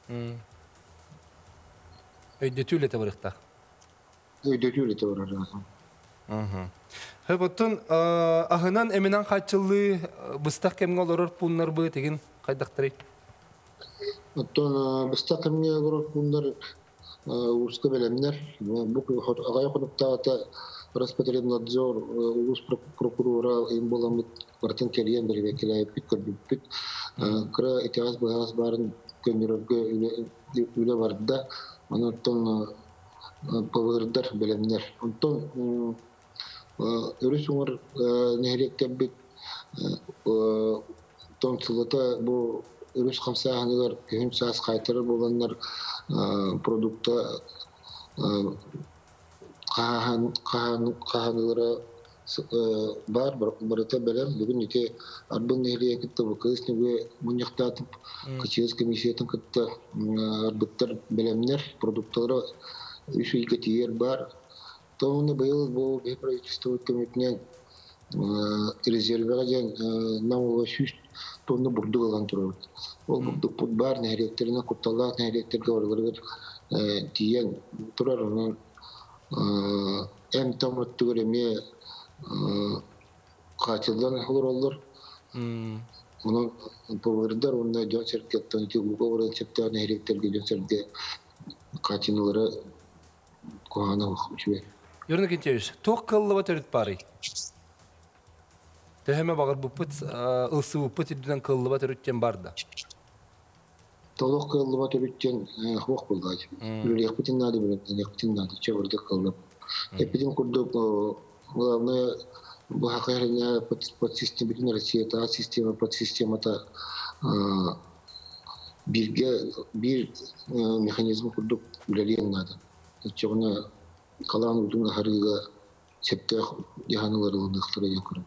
Ödütü ülete var ıhta. Ödütü ülete var arada. Hepotun ahınan eminan kaçıllığı bıstak kemge olurur bunlar bu tegin kaydaktırı. Оттон быстакымне группундар узка белемнер. Бу агай конуктагы Роспотребнадзор улус прокурора им боламыт бартын келген бер векилай питкөрбүт. Кыра итагаз багаз барын көндөргө үле барда. Оттон павырдар белемнер. Оттон өрүс уңар нехректебит тончылыта бу өрүс камсаганылар көһүн саас кайтыры болгандар продукта каанылары бар барыта белем бүгүн ите арбын нехрие кытта бу кысныбы муньяктатып кычыз комиссиятын кытта арбыттар белемнер продуктлары үш илкетиер бар. Тоны быйыл бу правительство өкмөтүнөн резервга ден намылы 3 тонна бурду алган турат. Ол бурду пут бар нехректерине кутталат нехректерге орларга тиен турар анан эм тамат түгөлеме качылдан холор. Онун повардар онда жон серкеттен тигуга орал чептен нехректерге жон серде качынылары коана учбе. Юрный Кентевич, тох кыллыва төрүт бары. Төһөмө багыр буппут ылсы буппут идден кыллыва төрүттен барды. Толок кыллыва төрүттен хок булгай. Юрыйкытын нады билет, юрыйкытын нады чөбөрдө кыллып. Эпидем курдук главное бу хакырына подсистема Россия та система подсистемата бир механизм курдук билелен надо. Чогуна калан удун харыга чепте яханаларын дыктыры якыр.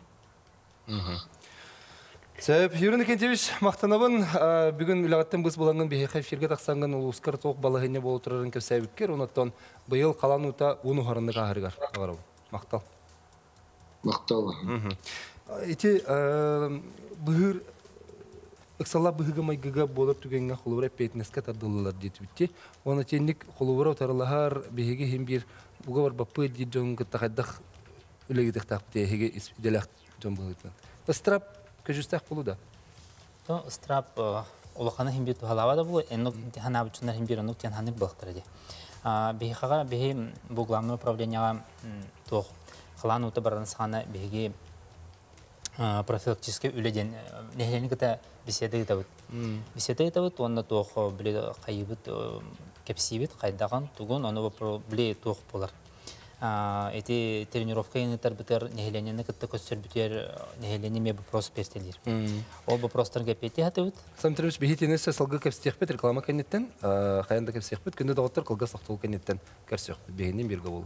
Сөп, Юрий Кентевич, мақтанабын, бүгін үлағаттан біз боланған бейхай ферге тақсанған ұлысқар тоқ балығыне болу тұрарын көпсәбіккер, онаттан бұйыл қалан ұта ұны ғарынды қағырғар. Мақтал. Мақтал. Эти бұғыр, ұқсала бұғыға майғыға болыр түгенге құлывыра пейтінеске тардылылар дейті бітті. Оны тенік құлывыра ұтарылағар бейге хем бір бұға бар бапы дейт жоң күттақайдақ үлегедек тақпыте хеге испиделек жон бұғытын. Страп көжістәк болу да? Страп олықаны хем бір тұғалава да болу, әнік хана бұчындар хем бір ұнық тен ханық бұлықтыры де. Бейхаға бейі бұл главный управленияға тоқ қалан ұты бардан сағана бейге профилактически үледен нехлені кіта беседі етабыт. Беседі етабыт, онда тоқ біле қайыбыт кепсибіт, қайдаған тұғын, оны біле тоқ болар. Эти тренировка енітер бітер нехленені кітті көстер бітер нехлені ме вопрос перстелер. Ол вопростар кәпеті хаты бұд? Самтырыш бейхетенесі салғы кәпстеқ бет реклама кәнеттен, қаянда кәпстеқ бет, күнді дағыттар қылға сақтыл кәнеттен кәрсеқ бет, бейінен бергі болып.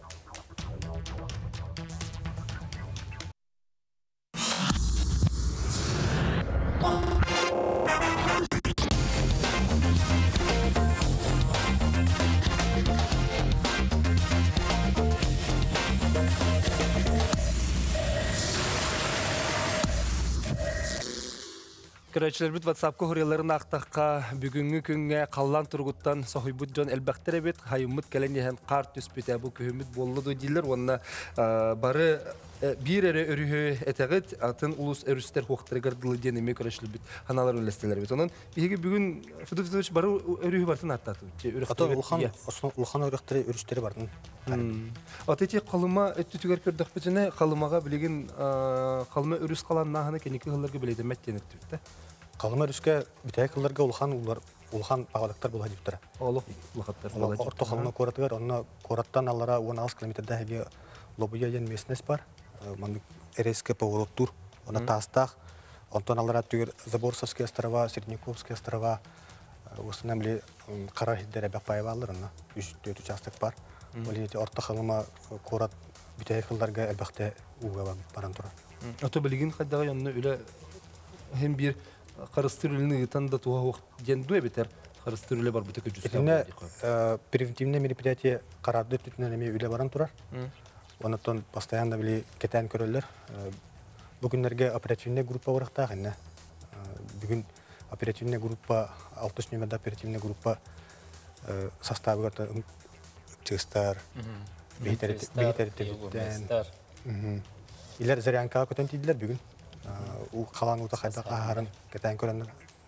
Көрәчілер бүт WhatsApp-қа хұреларын ақтаққа бүгінгі күнге қаллан тұрғыттан соғайбұт жон әлбәқтері бет, хайымыт кәлен ехен қар түспет әбі көйіміт болы дөйдейлер. Онына бары бір әрі өрігі әтәғыт, атын ұлыс өрістер қоқтыры ғардылы денеме көрәчілер бүт, ханалар өлестелер бет. Онын бейгі бүгін Федорович бары өрігі бартын аттаты. Улхан өріқтері өрістері бардың. Атети қалыма өтті түгер көрдіқ бітіне қалымаға білеген қалыма өріс қалан нағыны кенекі ғыларға білейді мәттен өтті бітті. Қалыма өріске бүтәй қылларға улхан бағалықтар бұл ғадиптірі. Орто қалыма қоратығар, онына қораттан аллара 16 километрді әге лобыя ен месінес бар. Эреске пауылыктур, оны тастақ. Онтан аллара түгер Заборсовский острова, Середняковский острова, осынан біле қара хиддері бәқпайы балыр, оны 3-4 участок бар. Орто қалыма қорат бүтәй қылларға әлбәқті уға баран тұрар. Ото білген қайдағы янына өлі hem bir karıştırılığını yıtanda tuha vaqt dendu biter karıştırılı var bu tek cüzdan. Etine preventивное мероприятие karardı tütünleme üle baran turar. Ondan постоянно bile keten körüller. Bugünlerge operativne grupa olarak da gene. Bugün operativne grupa 60 numaralı operativne grupa sastavı da çıkışlar. Bihterlikten. İler zaryanka kötentiydiler bugün. O kalan uta kayda kaharın keten körüller.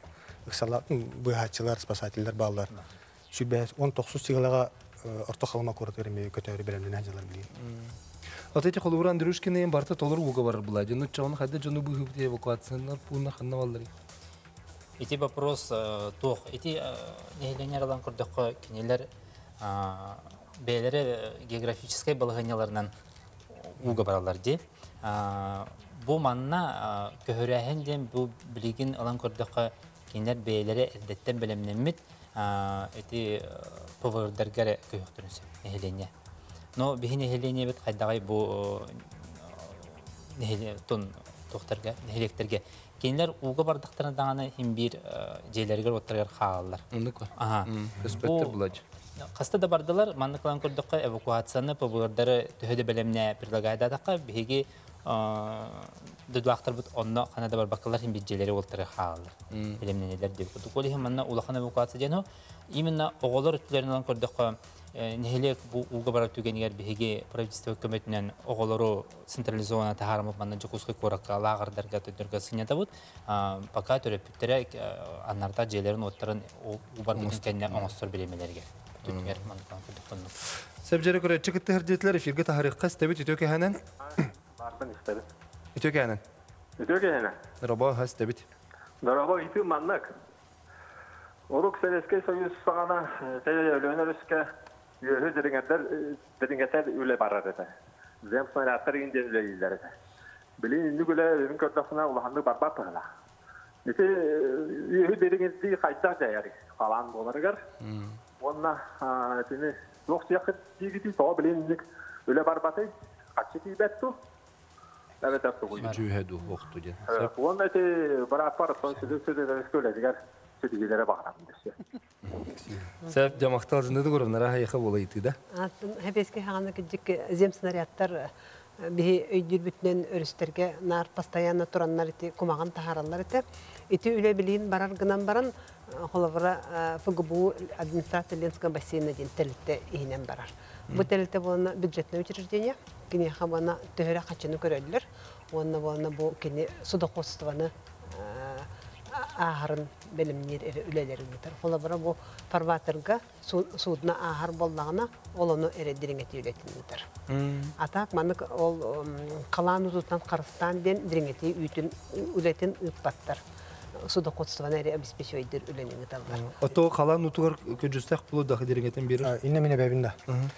ыксала быхатчылар, спасательлер баллар. Сүбәс 19 сигалага орто халма кортерме көтөрү белемден ажалар билген. Вот эти холура Андрюшкины барта толор уга бар была. Ну чон хадда жону быгып те эвакуациялар пуна ханна валлар. Эти вопрос тох, эти нехиленерлерден көрдөккө кинелер бээлери географической балыгыняларынан уга баралар ди. Бу манна көһөрәһен дем бу билигин алан көрдөккө кинелер бээлери эрдеттен белемнемит эти повардергере көйөктөрүнсө нехилене. Но бихин нехилене бит кайдагай бу нехиле тон тохтарга нехилектерге кинелер уга бардыктарына даганы хим бир жээлерге оттаргар хааллар. Ундук. Ага. Респектер булач. Каста да бардылар, манныклан көрдөккө эвакуацияны повардары төһөдө белемне предлагайда дакка биги дудуактар бут онно канада бар бакалар хим биджелери олтары хааллар. Белемнелер деп куту коли хим манна улахан эвакуация дено именно оголор өтлөрүнөн көрдөккө нехилек бу уга барып түгенигер биги правительство өкмөтүнөн оголору централизована тахарамып манна жокуска коракка лагердарга төдөргө сынята бут. Пока төрөпүттөрө анарда жээлерин оттарын убар бүтүнкенне оңостор белемелерге. Түтүгер манныклан көрдөккө. Себжере көрө чыкытты хердетлер эфирге тарихка стебит үтөкө ханан. Бартын истеди. Үтөкө ханан. Үтөкө ханан. Робо хастебит. Робо итү маннык. Орук Советский Союз сагана телелөнөрүскө йөһө дегендер үле барар эте. Земснараттар инден үлелер эте. Билин нүгөлө үн көрдөксүнө улаханды барбап тагыла. Эти йөһө дегенди кайта жаяр. Калан боларгар. Онна тени локсияк дигити то билин үле барбаты качки бетту. Evet yaptı. Cühedu vaqtu gen. Ondan te barapar sonuçta söylediler. Söylediklere bakalım işte. Sebep jamaktal zinde de görünür ha yaxa bolaydı da. Hep eski hana gidecek zemsnariyatlar bir öydür bütünen örüsterge nar pastayanna turanlar iti kumagan taharallar iti üle bilin barar gınan baran holavra fıgıbu administrasiyonska basini din telte ihinen barar. Bu telte bolana büdjetne учреждение kini hamana töhre kaçını köröller. Onna bu kini suda kostvanı aharın bilimler ülelerin bitir. Holavra bu farvatırga sudna ahar bollağına olonu diringeti ületindir. Atak manık ol kalan uzuttan Karıstan den diringeti ületin ıtbattar. Suda kostvanı обеспечивайдыр ülenini dallar. Oto kalan utugar köcüstek bulu dahi diringetin biri. İnne mine bebinde.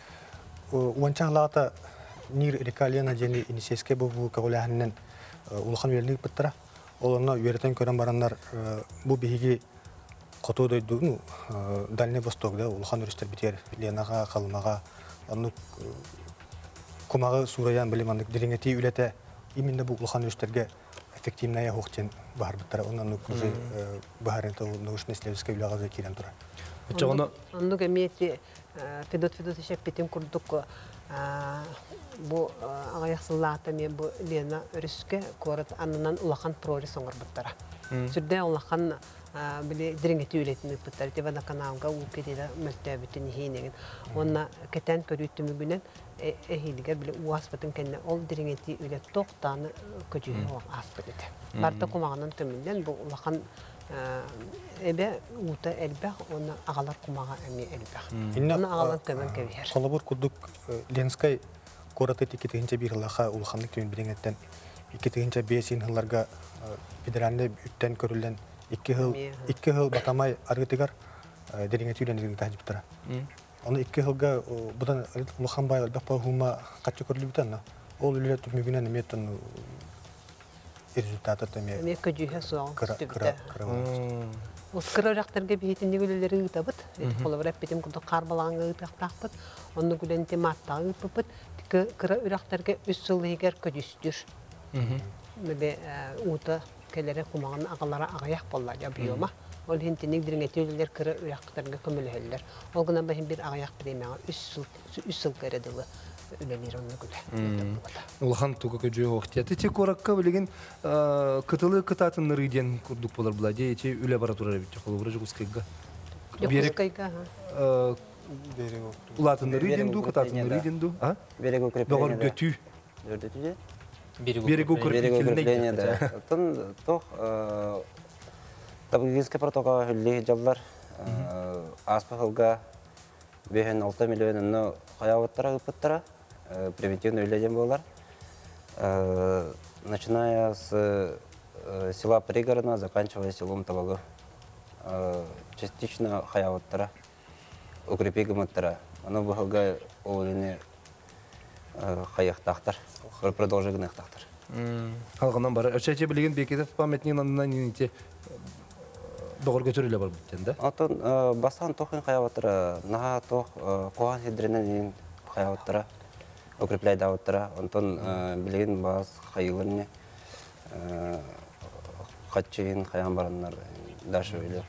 Uançahlata nir rekaliyana jeni inisiyeske bu kagulahanın ulhan verlik bittira. Olana yöreten kören baranlar bu bihigi koto doyduğunu Dalne Vostok'da ulhan ürüster biter. Lenaga kalmaga onu kumağı surayan bilimandık diringeti ülete iminde bu ulhan ürüsterge efektivnaya hoqten bahar bittira. Ondan kuzu baharenta nuşne slevske ülagaza kiren tura. Onu gemiyeti Fedot şepetin kurduk bu ağayaksıllahta men bu Lena Rüske korat anından ulakan prori soңор bittara. Sürde ulakan bile diringeti üretimi bittara. Tevada kanalga uketide mültebütün hiyinegin. Ona keten körüttümü günen ehiliger bile uaspatın kendine ol diringeti üret toqtanı köcüğü aspatı. Barta kumağının tümünden bu ulakan ebe uta elbaq ona ağalar kumağa emi elbaq. Ona ağalar kömen keviher. Kolabor kurduk Lenskay koratı tiketiğince bir hılaqa ulxanlık tümün bilingetten iketiğince besin hıllarga federalde ütten körülen 2 hıl batamay argıtıgar diringeti ülenirgin tahcip tara. Onu 2 hılga budan ulxan baylar bakpa huma kaçı körülü biten ol üle tümü günen emetten результаты теми. Мен көжүйе соң түбүтә. Ускыры рактарга бейтинде гөлләре үтәбит. Колобрап битем курда кар балаңы үтәктәкбит. Онны гүленте маттагы үтәбит. Кыры рактарга 3 жыл егер көҗүстүр. Менә ута келәре кумаган агалара агаяк боллар я биома. Ол хинтинек дириңетелер кыры рактарга көмөлһәлләр. Ол гына бәһим бир агаяк премия 3 жыл кередиле. Улхан туга көжө вакыт. Ти коракка билген кытылы кытатын рыден курдук болар булади. Эти үле бара турар бит. Колобра жугускайга. Жугускайга. Берего. Улатын рыден ду кытатын рыден ду, а? Берего укрепление. Богор гөтү. Берего укрепление, да. Тон тох Табыгизке протокол хүлли жаллар. Аспахылга 5-6 миллионын қаяуаттара ұпыттара, превентивный үйледен болар. Начиная с села Пригородна, заканчивая селом Табагы. Частично қаяуаттара, укрепи гымыттара. Оно бұғылға олыны қаяқтақтар, продолжигінақтақтар. Қалғынан бары. Өшәте білеген бекетіп паметнен анынан енете доғыр көтірілі бар бүттен, да? Атын бастан тоқын қаяуаттара, наға тоқ қоған хедренен ең қаяуаттара, укрепляй дауаттара. Онтон білеген баз қайылырны қатчайын қаян баранлар дашы өйлер.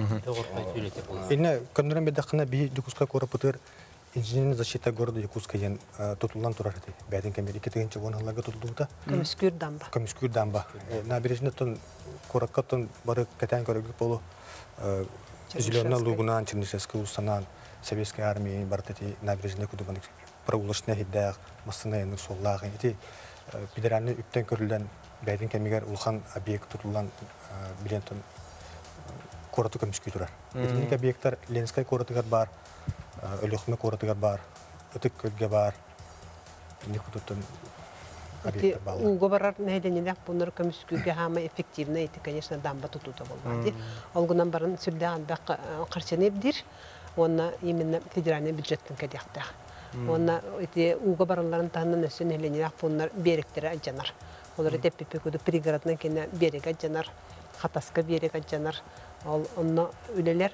Инне көндөрөн бедақына бей Якутска корапытыр инженерная защита города Якутска ен тутулан турар эти. Бәден кемери кетегенче воналарга тутулута. Көмүскүр дамба. Көмүскүр дамба. Набережный тон кораккатон бары кетен көрөгүп болу. Зеленая лугунан Чернышевская устанан советской армии бартати набережный кудубанык прогулочная хиддак массанаянын соллагы эти федеральный үттен көрүлгөн бәден кемигер улхан объект тутулан билентон короту көмүскү турар. Этник объекттар Ленинская коротугар бар, Өлөхмө коротугар бар, Өтүк көлгө бар. Никутутун объекттар бар. Уго барар нейденелек бунар көмүскүгө хама эффективно эти, конечно, дамба тутута болбады. Олгунан барын сүрдөгөн бак карчыныбдыр. Онна именно федеральный бюджеттен кедекте. Онна эти уго бараларын танын өсөн эленелек бунар беректери ажанар. Олар теппепекуду пригородна кене берег ажанар, Хатаска берег ажанар. Онна үлелер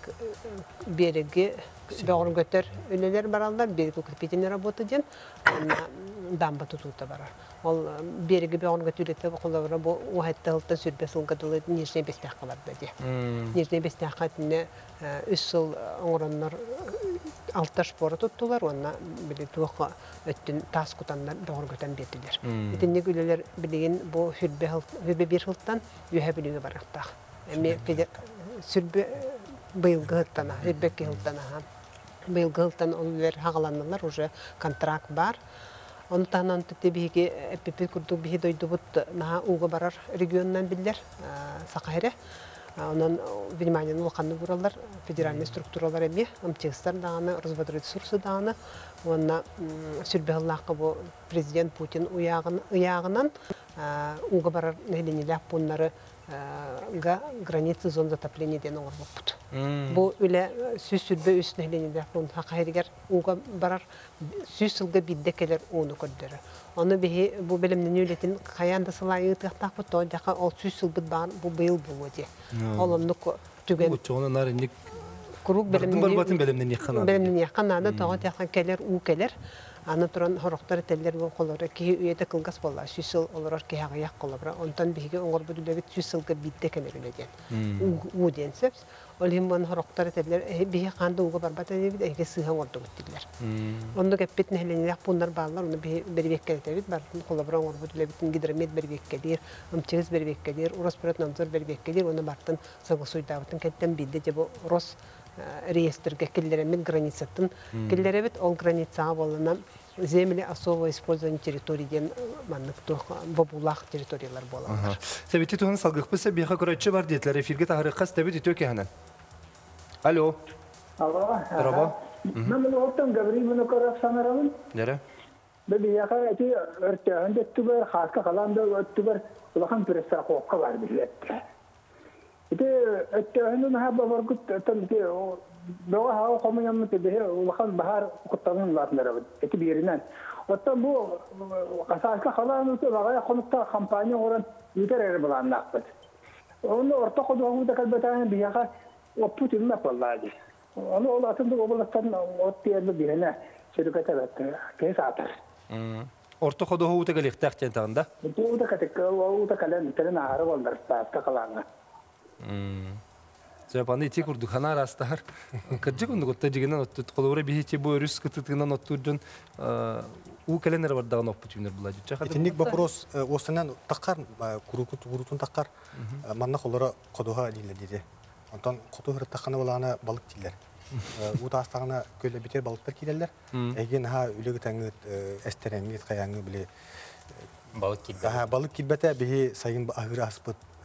береги бөгөр көтөр үлелер баралдар, берег укрепительный работа ден, онна дамба тутута барар. Ол береги бөгөр көтүлөтө колобора бу уһатталта сүрбесил гадылы нижний бестакка бар беди. Нижний бестакка тине 3 жыл оңроннор алташ спорт туттулар, онна били туга өттүн тас кутандар бөгөр көтөн бетилер. Итинне үлелер билеген бу хүрбе бир жылдан үйө билиге барактак. Эми сүрбе быйылгы хыттана, хүрбекке хыттана. Быйылгы хыттан олар хагаланналар, уже контракт бар. Онтанан тетебиге эппепе курду бихи дойдубут наha уга барар регионнан биллер Сакайре. Онан вниманиен улканны буралар, федеральный структуралар эми, амчегистар даганы, Росводресурсы даганы. Онна сүрбеһыллакка бу президент Путин уягынан уга барар нелинилак буннары границы зон затопления ден орбопут. Бу үле сүрбе үстүнө нелинилак бун хакайригер уга барар сүсүлгө биддекелер уну көрдөрө. Оны бихи бу белемнен үлетин каянда сылайы тактак то жака ол сүсүлбүт бар бу быйыл болду. Оломнук түген. Бу чоңна нарынник круг белемнен яккан. Белемнен яккан аны тагы яккан келер у келер. Аны туран хороктор теллер бу колоры ки үйөтө кылгас болла. Сүсүл олор ки хагаяк колобра. Онтан биге оңор бүдүлөбүт сүсүлгө биддекелер үледен. У денсеп. Ол химбан хороктор теллер биге канда уга барбата дебит эге сыган орду бүттүлөр. Онда кеппет нехленелек бундар баалар, уну бербекке дебит бар колобра оңор бүдүлөбүтүн гидромет бербеккелер, амчегиз бербеккелер, Уроспират намзор бербеккелер, уну бартын сагысуйдабытын кеттен бидде жебо Рос реестрге келлеремин границатын келлеребит ол границага болуна земли особо использование территорияден манныктуу бобулак территориялар болалар. Себети туган салгыкпыса биха көрөчү бар детлер эфирге тахырыкка стебит төкөнөн. Алло. Алло. Merhaba. Ben ortam Gabriel bunu korak sanırım. Nere? Ben bir yakar eti örtüğünde tüber, halka kalan da tüber, bakın presa kokka var bilette. İşte örtüğünde ne var kut tam ki o doğa hava komuyam mı tebe bakın bahar kutlanın latları. Eti bir yerinden. Hatta bu kasarka kalan da bagaya konukta kampanya olan yukarı bulan nakbet. Onu orta koduğu da kalbetan bir yakar o Putin ne vallahi. Onu olasında obalastan ottiyerde birine şirkete vetti. Kes atar. Orta kodu huuta galiktak tentanda. Bu da katık o da kalan tren ağrı oldu ta kalanı. Sebapanda iti kurduk hana arastar. Kırcık onu kotta jigenen ottu kolora bihiçe bu örüs kıtıtığından otturdun. U kalenler var dağın opportunlar bulacak. Etnik вопрос осынан таққар курутун таққар манна колора кодуга диле. Ondan kutu hırttakana olana balık diller. Bu tastağına köyle biter balıklar kilirler. Egen ha ülüge tangıt esterengit kayanğı bile balık kilbete. Balık kilbete bihi sayın ahır aspıt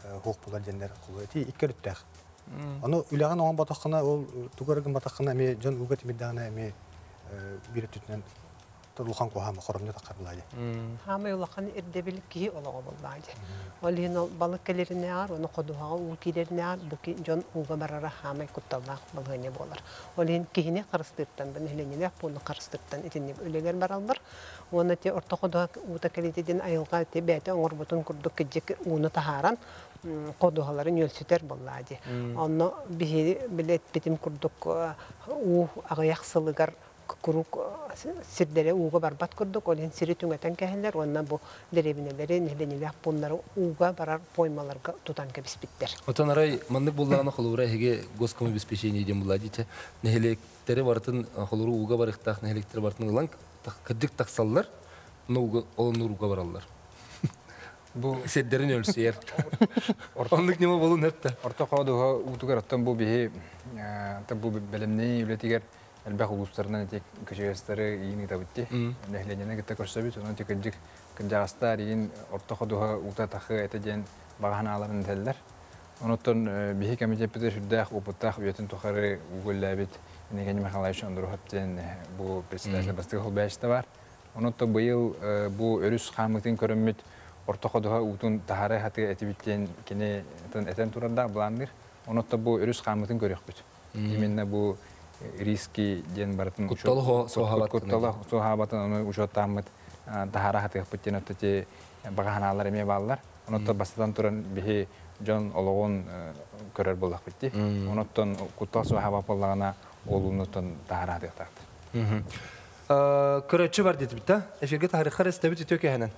хук булар жендер кулы ти иккерүттәк. Аны үләгән оған батаққына ол тугарыгын батаққына ме жон уга тимиддагына ме бир түтнен Tulhan kuhama korumda takarlayı. Hama yolakhan irdebilik ki olağı bollaydı. Olihin balık gelirine ar, onu koduha ulkilerine ar, bu ki jon uga barara hama kuttallah balığını bolar. Olihin kihine karıştırtan, ben helenine bunu karıştırtan itinip öleler baralbar. Onu te orta koduha uta kelitedin ayılga te bete orbutun kurduk kecek onu taharan koduhaların yölsüter bollaydı. Onu bilet bitim kurduk ağayaksılıgar kuruk sirdere uga barbat kurduk olin siri tüngeten keheller onna bu derebineleri nehlenile bunları uga barar poymalarga tutan kebispitler. Otanray mandık bullağına xolura hege goskam обеспечение дем буладите нехелектери бартын xoluru uga barıqtaq nehelekteri bartın ılan kıddık taksallar no onu uga barallar. Bu sedderin ölsüyer. Ortanlık nima bolun hep de. Orta qoduğa utugarattan bu bihi tabu bilimni ületiger Elbette uluslararası tek köşeleri yeni tabitti. Nehlenene gitti koşsabi, sonra tekrar kırcağızlar yine orta koduğa uta takı eteceğin bahanaların teller. Ondan bir kemi cepte şurada uputak üyetin tuharı ugullabit. Ne genç mekalayışan durup hepten bu prestijli bastığı beşte var. Ondan bu yıl bu örüs kamutin körümmüt orta koduğa utun taharı hatı etibittiğin kine eten turada bulandır. Ondan bu örüs kamutin görüyoruz. Yeminle bu riski gen baratın kuttalı sohabatın onu uçottamıt tahara hatı yapıtın öteki bagahanalar eme bağlar. Ondan basıdan turan bihi John Ologon körer bolak bitti. Ondan kuttalı sohabat bolağına oğlundan tahara hatı yaptı. Köröçü var dedi bitti. Efirge tarihler istebit itiyor ki hemen.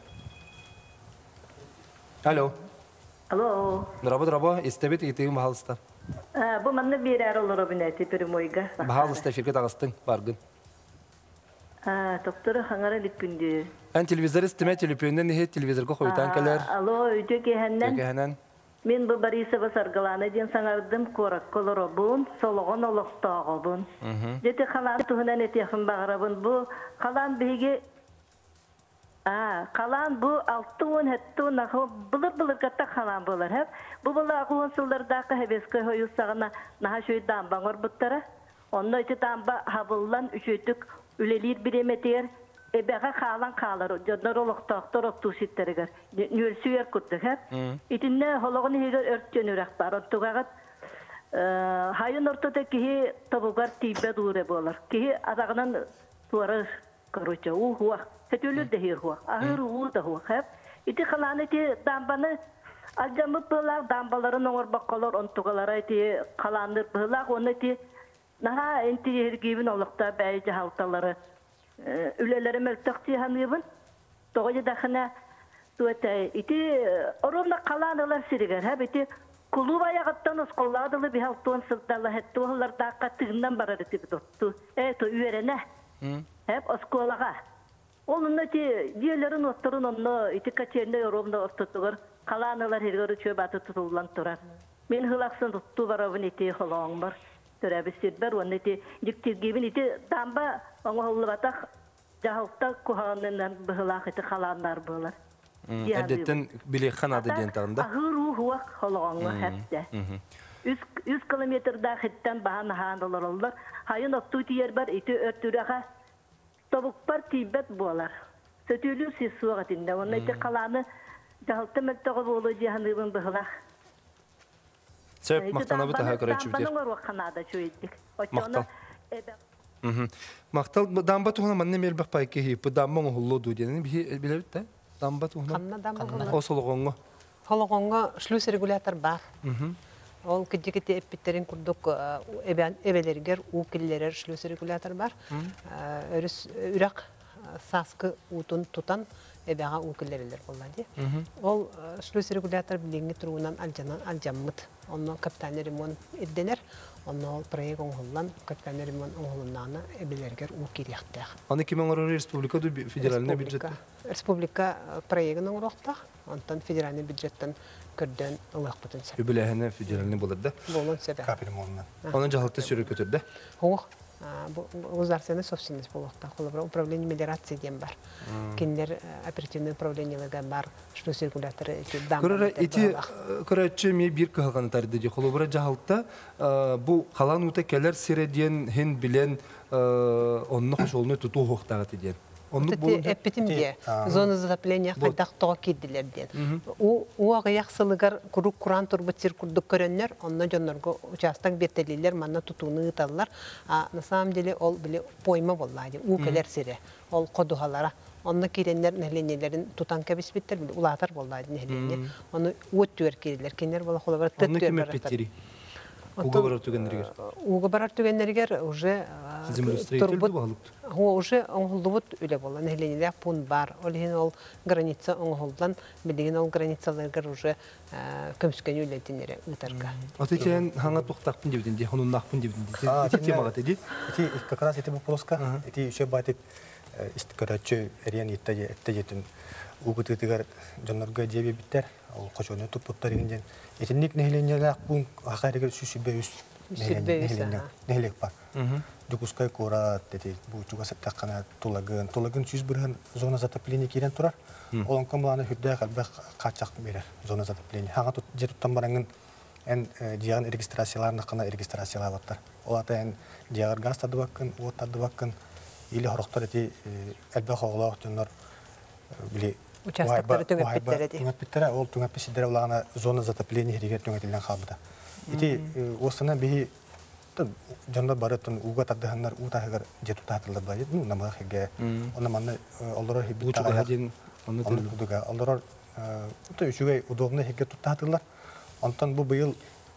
Alo. Alo. Merhaba, istebit itiyor bahalıstan. Bu manne bir yer olur abineti primoyga. Bahalıstan şirket ağastın bargın. Doktoru hangara lipündü. Ben televizör isteme telefoninden niye televizörge koyutan keler. Alo, öteki hennen. Öteki hennen. Men bu barisava sargalana diyen sanardım korak kolorobun, soloğun oloqtağobun. Dete kalan tuhunan etiyafın bağırabın bu. Kalan bihige kalan bu altın hettu nahu bulur katta kalan bolar hep. Bu bolar kuhunsullardaki hebeske hoyusağına naha şöyle damban buttara. Onunla iti damba habullan üçütük ülelir biremeter. Ebeğe kalan kalır. Jodlar oloqtağıqtar oktuğusitteriger. Nülsüyer kurtuk hep. İtinne holoğunu higer örtken ürek bar. Ottuğağıt hayın ortada kihi tabugar tibbe dure bolar. Kihi adağından tuarı karuca. Huwa. Hetülür de hir huwa. Ahır uğur da huwa hep. İti kalan iti dambanı aljamı bıhlaq dambaların oğur bakkalar ontuğalara iti kalanır bıhlaq. Onu iti naha enti hergibin oluqta bəyce haltaları üleleri meltekçi hanıbın. Doğru daxına tuatay iti orumda kalanılar siriger hep iti kulu ayaqattan usqolladılı bir haltuan sırtalla hettu oğullar daqqa tığından barar iti tuttu. Eto üverene hep usqolağa. Onun iti diyelerin otturun onu iti kaçerinde yorumda ortutugur. Kalanılar hergörü çöbatı tutulan turar. Men hılaqsın tuttu barabın iti holoğun var. Törəbisirlər onun iti diktirgibin iti damba ona hulbatak jahılta kuhanından bıhlaq iti kalanlar bolar. Edetten bilekhan adı dentağında. Ahır uhuaq holoğunlu hepde. 100 kilometrda xitten bahan handalar olurlar. Hayın oktu iti yer bar iti örtüreğe tabukpar tibet bolar. Sötülür siz suğatinde. Onun iti kalanı jahılta meltoğu bolu cihanıbın bıhlaq. Söp maqtana bu taha köröçü bitir. Maqtal. Maqtal damba tuhuna manne melbaq payke hi bu damba hullo du denen bile bitti. Damba tuhuna. Kanna damba hullo. O soloğonga. Holoğonga şlus regulator bar. Ol kidikete epitlerin kurduk ebelerger ukillerer şlus regulator bar. Örüs Irak saskı utun tutan ebeğa ukillerler bolladı. Ol şlus regulator bilingi turunan aljammıt. Onu kapitanı remont eddener. Onu proyek oğullan kapitanı remont oğullanana ebelerger ukiriyakta. Anı kimin orası Respublika du federalne büdjet? Respublika proyeğinin oraqta. Ondan federalne büdjetten körden ılaq potensial. Übülehene federalne boladı. Bolon sebep. Kapirim ondan. Onun cahaltı sürü kötürdü. Ho. государственная собственность болуқта. Қолыбыра управление мелиорации дем бар. Кендер оперативное управление бар, что циркуляторы дамбар. Көрәтші ме бір қағаны тәрді де. Қолыбыра жағалықта бұл қалан ұта кәлер середен хен білен онны қошолыны тұту хоқтағыты ден. Эппетимде зона затопления қайдақ тоға кедділерден. Уағы яқсылығар күрік құран тұрбыт циркурдық көренлер, онна жонларға участок беттелілер, манна тұтуыны ұталылар. На самом деле ол біле пойма боллайды, у кәлер сире, ол қодуғалара. Онна керенлер нәхленелерін тұтан кәбіс біттер, біле улатар боллайды нәхлене. Оны өт түер керелер, кенер бола қолабар түр түер бараттар. Уға барар түгенлергер? Уға барар түгенлергер уже уже оңғылдыбыт үлі болы. Нәхленелер пун бар. Олеген ол граница оңғылдан, білеген ол границаларгер уже көмскен үлетінері ұтарға. Отекен хаңа тоқтақпын дебден, оның нақпын дебден. Эти темағат еді? Как раз эти вопроска, эти еще батик көрәтші әрен еттәжетін уғытығығар жонларға дебе біттер, қошуыны тұппыттар егінден. Етіннік нәхленелер бұн ақайрығыр сүсібе үс нәхлек бар. Дүкускай қорат, бұл чуға сәттаққана тұлағын сүз бұрған зона затопления керен тұрар. Олың көміланы хүрдәй қалбақ қатшақ берер зона затопления. Хаңа жетуттан бараңын ән диягын регистрацияларына қана регистрациялар баттар. Олата ән диягыр газ тады баққын, от тады баққын, или хорықтар әте әлбәқ оғылау түнлар біле участоктары түңәп біттері, ол түңәп бісідері олағына зона затопления ерегер түңәтілден қалбыда. Эти осына бейі жандар бары тұн уға тардығандар ұтағығар жету тағатылдар бар еді, намаға хеге. Оны манны олдырар хеббет тағаяқ. Олдырар үшігей удобны хеге тұттағатылдар. Онтан бұл бұйыл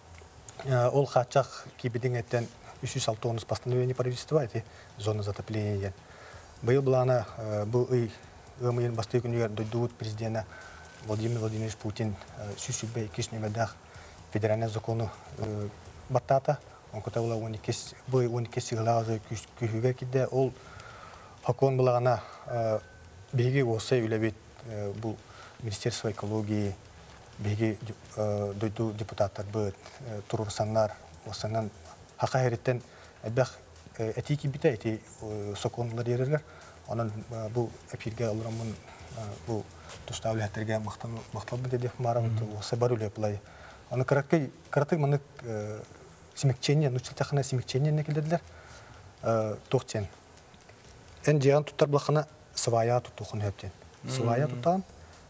ол қатшақ кейбедің әттен 306 постановление правительства, эти зоны затопления. Бұйыл бұлана бұл үй өмейін басты күнігер дойдуыт президента Владимир Владимирович Путин сүсілбей кешінемедақ федеральный закону баттата. Он көті ола 12 сығылағы күйіге кеде. Ол хакон бұлағана бейге осы үләбет бұл Министерство экологии, бейге дойду депутаттар бұд, тұрырсанлар, осынан хақа әреттен әбәқ әтейкі біті әтей соқонлар ерергер. Onun bu epirge alırımın bu tustavlihatlarga maqtal bide maram o sabar ule play. Onu karatı manık simikçeniye, nuçiltaqına simikçeniye ne keldiler? Toqten. En cihan tutar blaqana sıvaya tutuqun hepten. Sıvaya tutan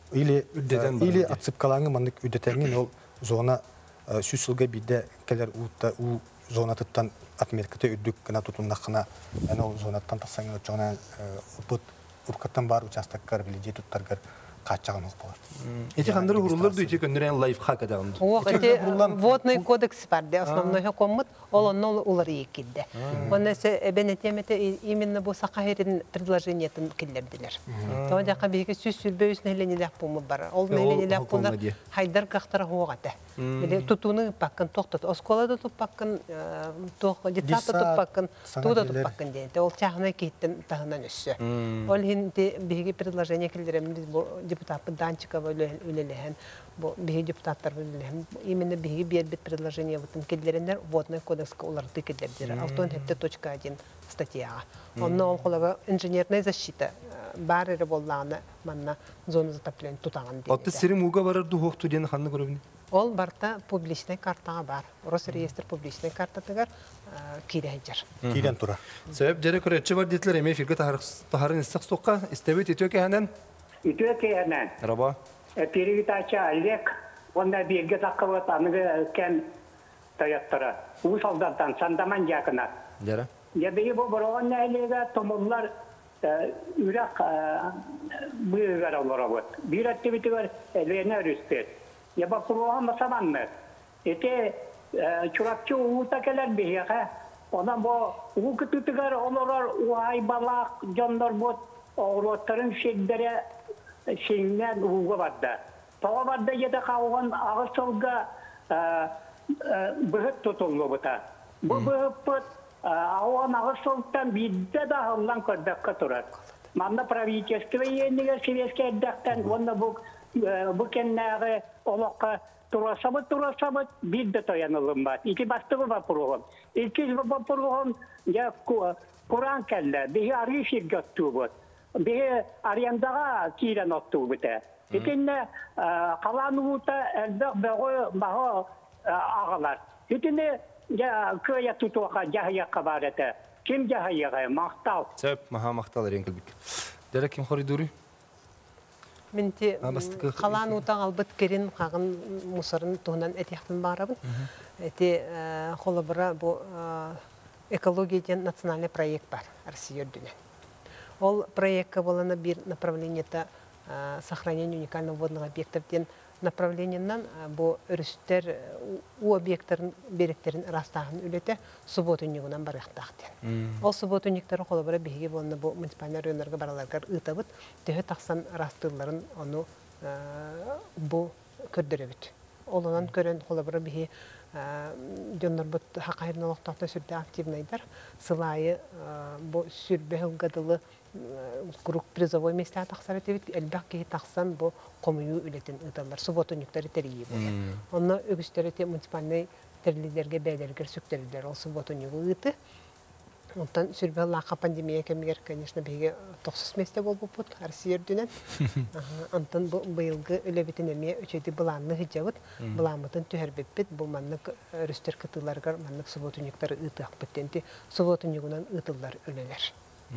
ili atsıp kalanı manık üdetenin ol zona süsülge bide keler u zona tuttan Amerika'da üddük gına tutunlaqına yani o zonattan tasangı çoğuna urkattan bar uçastaklar bilece tuttargar kaçağın oqpalar. Эти қандыры ғұрылар дүйте көндірен лайфхак адағынды. Водный кодекс барды, основной хакоммыт, ол онны олар екілді. Оны бәнетеметі именно бұл сақайырын предложениетін келдерділер. Тоға жаққа бейгі сүз сүрбе үс нәйленелек бұмы бар. Ол нәйленелек бұлар хайдар қақтыра хоғады. Тұтуны баққын тоқтады. Осколада тұп баққын, детсаты тұп баққын, тууда тұп баққын дейді. Ол чағына кейттен тағынан өссі. Ол бейгі предложение келдереміз депутаты Данчикова үлелеген, биги депутаттар үлелеген. Именно биги бербет предложение вот келдерендер водный кодекска оларды келдердер. Алтон хетте .1 статьяга. Онна ол қолага инженерная защита бар ері болланы манна зона затопления тутаган дейді. Атты сирим уға барарды хоқту дені қанны көріміне? Ол барта публичный картаға бар. Росреестр публичный картатығар кейдәйдер. Кейден тұра. Сөйіп жәрі көрәтші бар дейтілер әме фирге тахарын істіқ соққа істебет етөке әнен? Ütüke hemen. Merhaba. Pirivitaçı Alek, onda bilgi takıvat anıgı ken tayattıra. Bu soldattan sandaman yakına. Jara. Ya beyi bu buron neyliğe tomullar Irak bu yüzer olarak. Bir aktivite var, elverine rüspet. Ya bak buron masaman mı? Ete çurakçı uğutakeler beyi ha. Ondan bu uğu kütütüger olurlar, uğay balak, canlar bot, oğrotların şeklere şeyinden uğu vardı. Tağa vardı ya da kavgan ağırsalga bıhıt tutuldu bu da. Bu bıhıt ağın ağırsalgdan bir de dağılan kırdakka turar. Manda pravительство yenige Sovetske eddaktan onda bu kennağı olakka турасабыт, bir de toyanılım var. İki bastığı vapurun. İki vapurun ya Kur'an kelle, bir arı şirket tuğut. Bir arayandağa kiren ottuğu bite. İkinne kalan uğuta elbek bağı ağalar. İkinne ya köye tutuğa cahaya kabarete. Kim cahaya maqtal? Söp maha maqtal renkilbik. Dere kim koridori? Менти қалан утаң албыт керин қағын мұсырын туынан әтияқтын барабын. Әте қолыбыра бұл экология национальный проект бар Россия үрдінен. Ол проектқа боланы бір направлениета сохранение уникального водного объектов направлениеннан бұл үрістер у объекттарын беректерін растағын үлеті субботунигунан барықтақтен. Ол субботуниктары қолыбыра бейге боланы бұл муниципальный районларға бараларғар ұтабыт, төхі тақсан растыларын оны бұл көрдірі бүт. Олынан көрін қолыбыра бейге жонлар бұт хақайырын олықтақты сүрді активнайдар. Сылайы бұл сүрбе ғылғадылы круг призовой месте тақсар етебет, әлбәқ кейі тақсан бұл комую үлетін ұталар, субботуниктары тәрейі болды. Оны өгістері те муниципальный тәрлілерге бәйлергер сөктерілдер, ол субботунигі ұты. Онтан сүрбе лақа пандемия кәмегер, конечно, бейге 90 месте бол бұпыт, Россия үрдінен. Онтан бұйылғы үлебетін әме өчейді бұланны ғыджавыт, бұламытын түхәрбеппет, бұл маннық рүстер кытыларғар, маннық субботуниктары ұты ақпеттенті, субботунигунан ұтылар өлелер.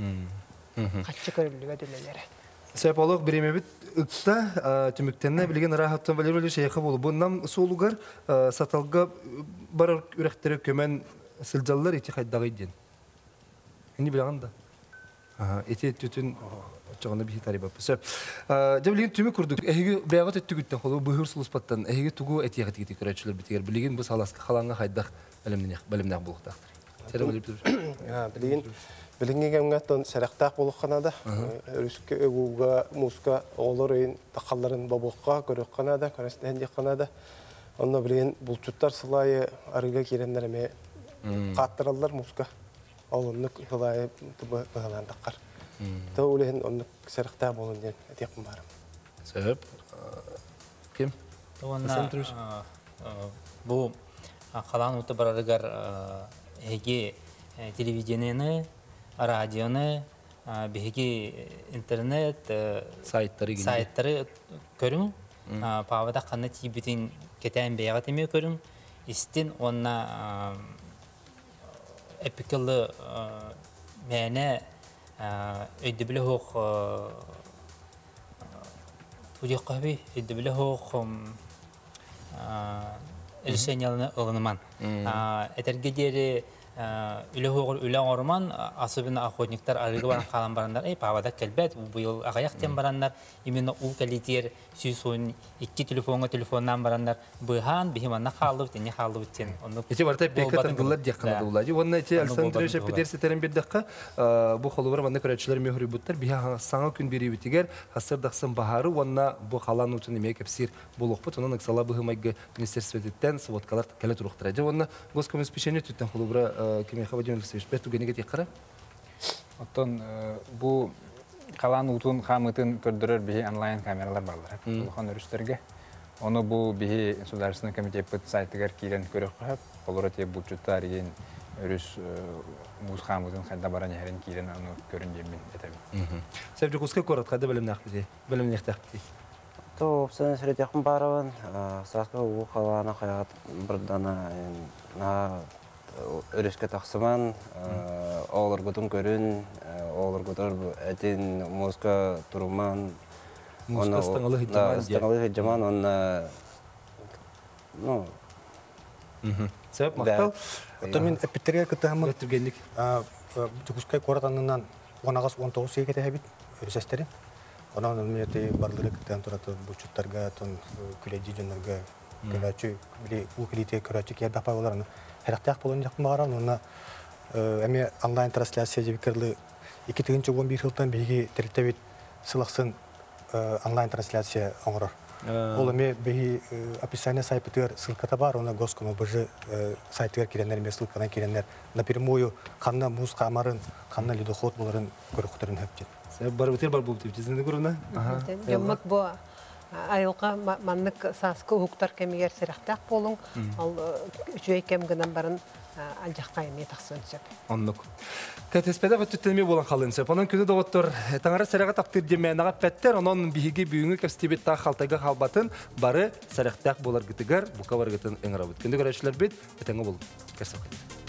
Қатшы көрілігі дүлелері. Сәпалық біремебіт ұқта түміктенне білген рахаттан валеролі шейқы болу. Бұннан соолуғар саталға барар үрәқтері көмен сылжалылар еті қайдағы еден. Әне білаған да? Еті түтін çoğunda bir hitari bapı. Söp. Devliğin tümü kurduk. Ehigi beyağıt ettik ütten kolu bu hırsız pattan. Ehigi tugu etiyağıt gidi körçüler bitiger. Bilgin bu salaska halanga haydak bilimden buluqtaktır. Sera bilip dur. Ya bilgin gemgattan seraqtaq buluqanada. Rüskü öguga muska oğların taqalların babuqqa köröqqanada, körəsdən diqqanada. Onda bilgin bulçutlar sılayı arıga kirenlerime qattırallar muska. Oğlunluk sılayı bağlandaqar. Tağulehin onu seraqtaq bolun den etiyaqım barım. Söp. Kim? Bu qalan uta bararıgar hegi televizyonunu, radyonu, bihegi internet saytları görün. Pavada qanat yibitin keten beyagat eme görün. İstin onna epikalı mene ödebile hoq tudiq qabi ödebile hoq elşenyalını ılınman. Etergederi Ülüğür üle orman asubina охотниктар арыгы баран калан барандар. Павада келбет bu yıl agayaqten baranlar. Именно у калитер сүйсөйн 2 телефоннан baranlar. Быхан бихиманна калып, тене калып тен. Onu Ете барта пекатар дулар дякана дулажи. Онна ете Александрович Петерси терен бердакка bu холубар ванна көрөчүлөр мөхрү буттар. Биха саңа күн бери битигер хасырдаксын бахары онна bu халан утун эме кепсир булукпут. Онун ыксала быхымайга министерстветтен сводкалар келе туруктурады. Онна госкомиспечение түттен холубра Кеме Хавадин Алексеевич, берту генегет якара? Оттон бу калан утун хамытын көрдөрөр бихи онлайн камералар барлар. Улхан өрүстөргө. Оны бу бихи государственный комитет сайтыгар кирен көрөк кап, олор те бучуттар ен өрүс муз хамытын кайда баран ярен кирен аны көрүнген мен этем. Сәбҗи куска корат кайда белем нехтәхти. То сен сөрет якын барабын, саска у калана хаят бирдана на Өрөскө тақсыман, олар бұтын көрін, олар бұтыр әтін музыка тұруман. Музыка стаңалы хиджаман. Стаңалы хиджаман, онна... Сәбіп, мақтал? Мен әппеттерге күттіғамын. Өттіргенлік. Түкіскай қоратанынан 10-19 секеті әбіт өрісестерін. Онан өметі барлары күттіғам тұраты бұчыттарға, күлейді жөнлерге, көрәчі, ұқылите көрәчі кейді апай оларыны. Heraqtaq bolun yaxın bağıran, ona əmə onlayn translyasiya jebikirli 2-11 yıldan begi teritebit sılaqsın onlayn translyasiya oңырыр. Ол әмә бegi описание сайпытыр ссылката бар, ona Госкома быжы сайтыгар керенлер, әмә ссылкадан керенлер напрямую қанна муз қамарын, қанна ледоход боларын көріқтірін хөптен. Бар бұтыр бар болып деп, жезінді көріна? Яммат бұ айылға маннык саскы уктар кемигер сирахтак болуң, ал үчөй кем гынан барын алжаққа еме тақсын сөп. Оннук. Кәтеспеде көттүттенме болан қалын сөп. Онын күні доғыттыр таңара сәріға таптыр демейнаға пәттер, онын бейгі бүйіңі кәпстебет тақ қалтайға қалбатын бары сәріқтақ болар гітігер, бұқа бар гітін еңіра бұд. Күнді көрәшілер бет, бітіңі бол. Кәрсіп